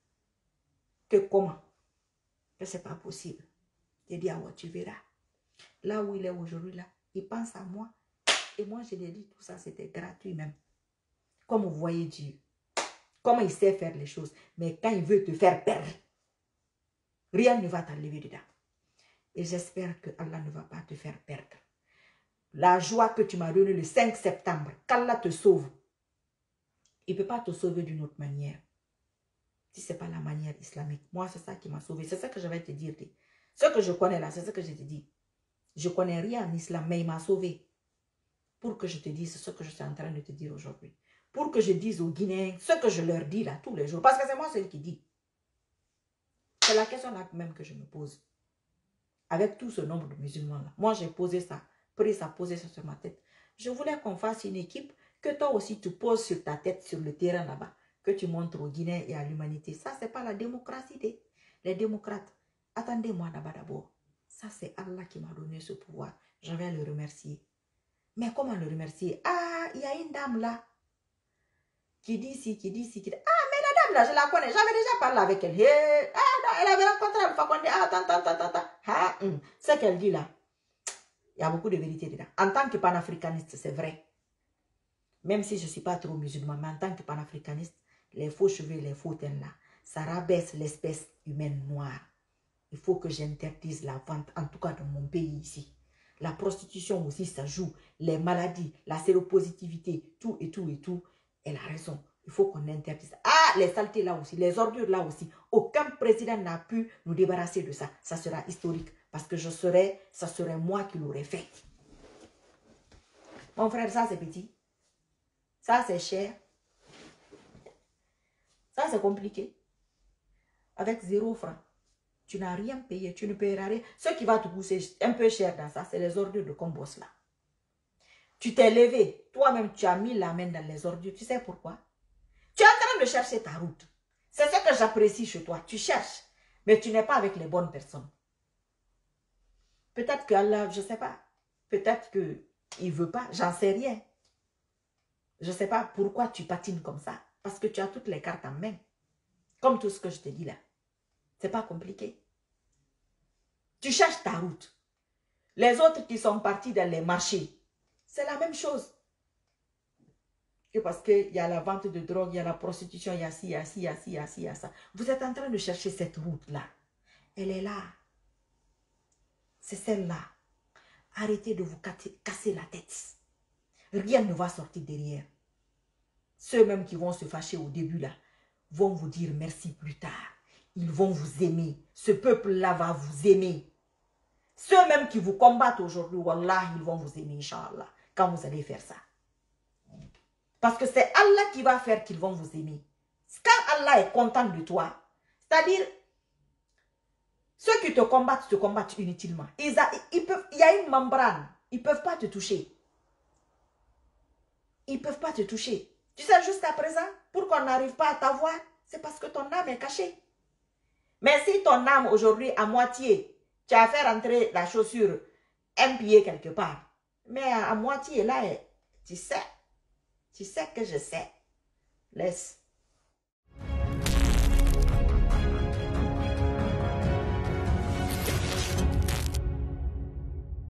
Que comment? Que c'est pas possible. J'ai dit, ah ouais, tu verras. Là où il est aujourd'hui, là, il pense à moi. Et moi, je lui ai dit, tout ça, c'était gratuit même. Comme vous voyez Dieu. Comment il sait faire les choses. Mais quand il veut te faire perdre, rien ne va t'enlever dedans. Et j'espère que Allah ne va pas te faire perdre. La joie que tu m'as donnée le cinq septembre, qu'Allah te sauve. Il ne peut pas te sauver d'une autre manière. Si ce n'est pas la manière islamique. Moi, c'est ça qui m'a sauvé. C'est ça que je vais te dire. Ce que je connais là, c'est ce que je te dis. Je ne connais rien en islam, mais il m'a sauvé. Pour que je te dise ce que je suis en train de te dire aujourd'hui. Pour que je dise aux Guinéens ce que je leur dis là tous les jours. Parce que c'est moi celui qui dit. C'est la question là même que je me pose. Avec tout ce nombre de musulmans là. Moi, j'ai posé ça. Pris ça, posé ça sur ma tête. Je voulais qu'on fasse une équipe. Que toi aussi, tu poses sur ta tête sur le terrain là-bas. Que tu montres aux Guinéens et à l'humanité. Ça, c'est pas la démocratie des les démocrates. Attendez-moi là-bas d'abord. Ça, c'est Allah qui m'a donné ce pouvoir. Je vais le remercier. Mais comment le remercier? Ah, il y a une dame là. Qui dit ci, qui dit ci, qui dit... Ah, mais la dame là, je la connais. J'avais déjà parlé avec elle. Hey, ah, elle avait rencontré Alpha Condé. Ah, attends, attends, attends, attends. Ah, hum. Ce qu'elle dit là, il y a beaucoup de vérité dedans. En tant que panafricaniste, c'est vrai. Même si je ne suis pas trop musulman, mais en tant que panafricaniste, les faux cheveux, les faux teintes là, ça rabaisse l'espèce humaine noire. Il faut que j'interdise la vente, en tout cas dans mon pays ici. La prostitution aussi, ça joue. Les maladies, la séropositivité, tout et tout et tout. Elle a raison. Il faut qu'on interdise. Ah, les saletés là aussi, les ordures là aussi. Aucun président n'a pu nous débarrasser de ça. Ça sera historique. Parce que je serais, ça serait moi qui l'aurais fait. Mon frère, ça c'est petit. Ça c'est cher. Ça c'est compliqué. Avec zéro franc. Tu n'as rien payé, tu ne payeras rien. Ce qui va te coûter un peu cher dans ça, c'est les ordures de Combos là. Tu t'es levé, toi-même tu as mis la main dans les ordures. Tu sais pourquoi? Tu es en train de chercher ta route. C'est ce que j'apprécie chez toi. Tu cherches, mais tu n'es pas avec les bonnes personnes. Peut-être que Allah, je ne sais pas. Peut-être qu'il ne veut pas, j'en sais rien. Je ne sais pas pourquoi tu patines comme ça. Parce que tu as toutes les cartes en main. Comme tout ce que je te dis là. C'est pas compliqué. Tu cherches ta route. Les autres qui sont partis dans les marchés, c'est la même chose. Que parce qu'il y a la vente de drogue, il y a la prostitution, il y a ci, il y a ci, il y a ci, il y a ci, il y a ça. Vous êtes en train de chercher cette route-là. Elle est là. C'est celle-là. Arrêtez de vous casser la tête. Rien ne va sortir derrière. Ceux-mêmes qui vont se fâcher au début là, vont vous dire merci plus tard. Ils vont vous aimer. Ce peuple-là va vous aimer. Ceux-mêmes qui vous combattent aujourd'hui, wallah, ils vont vous aimer, Inch'Allah, quand vous allez faire ça. Parce que c'est Allah qui va faire qu'ils vont vous aimer. Quand Allah est content de toi, c'est-à-dire, ceux qui te combattent, te combattent inutilement. Ils a, ils peuvent, il y a une membrane. Ils ne peuvent pas te toucher. Ils ne peuvent pas te toucher. Tu sais, jusqu'à présent, pourquoi on n'arrive pas à t'avoir, c'est parce que ton âme est cachée. Mais si ton âme aujourd'hui, à moitié, tu as fait rentrer la chaussure un pied quelque part, mais à, à moitié là, tu sais, tu sais que je sais. Laisse.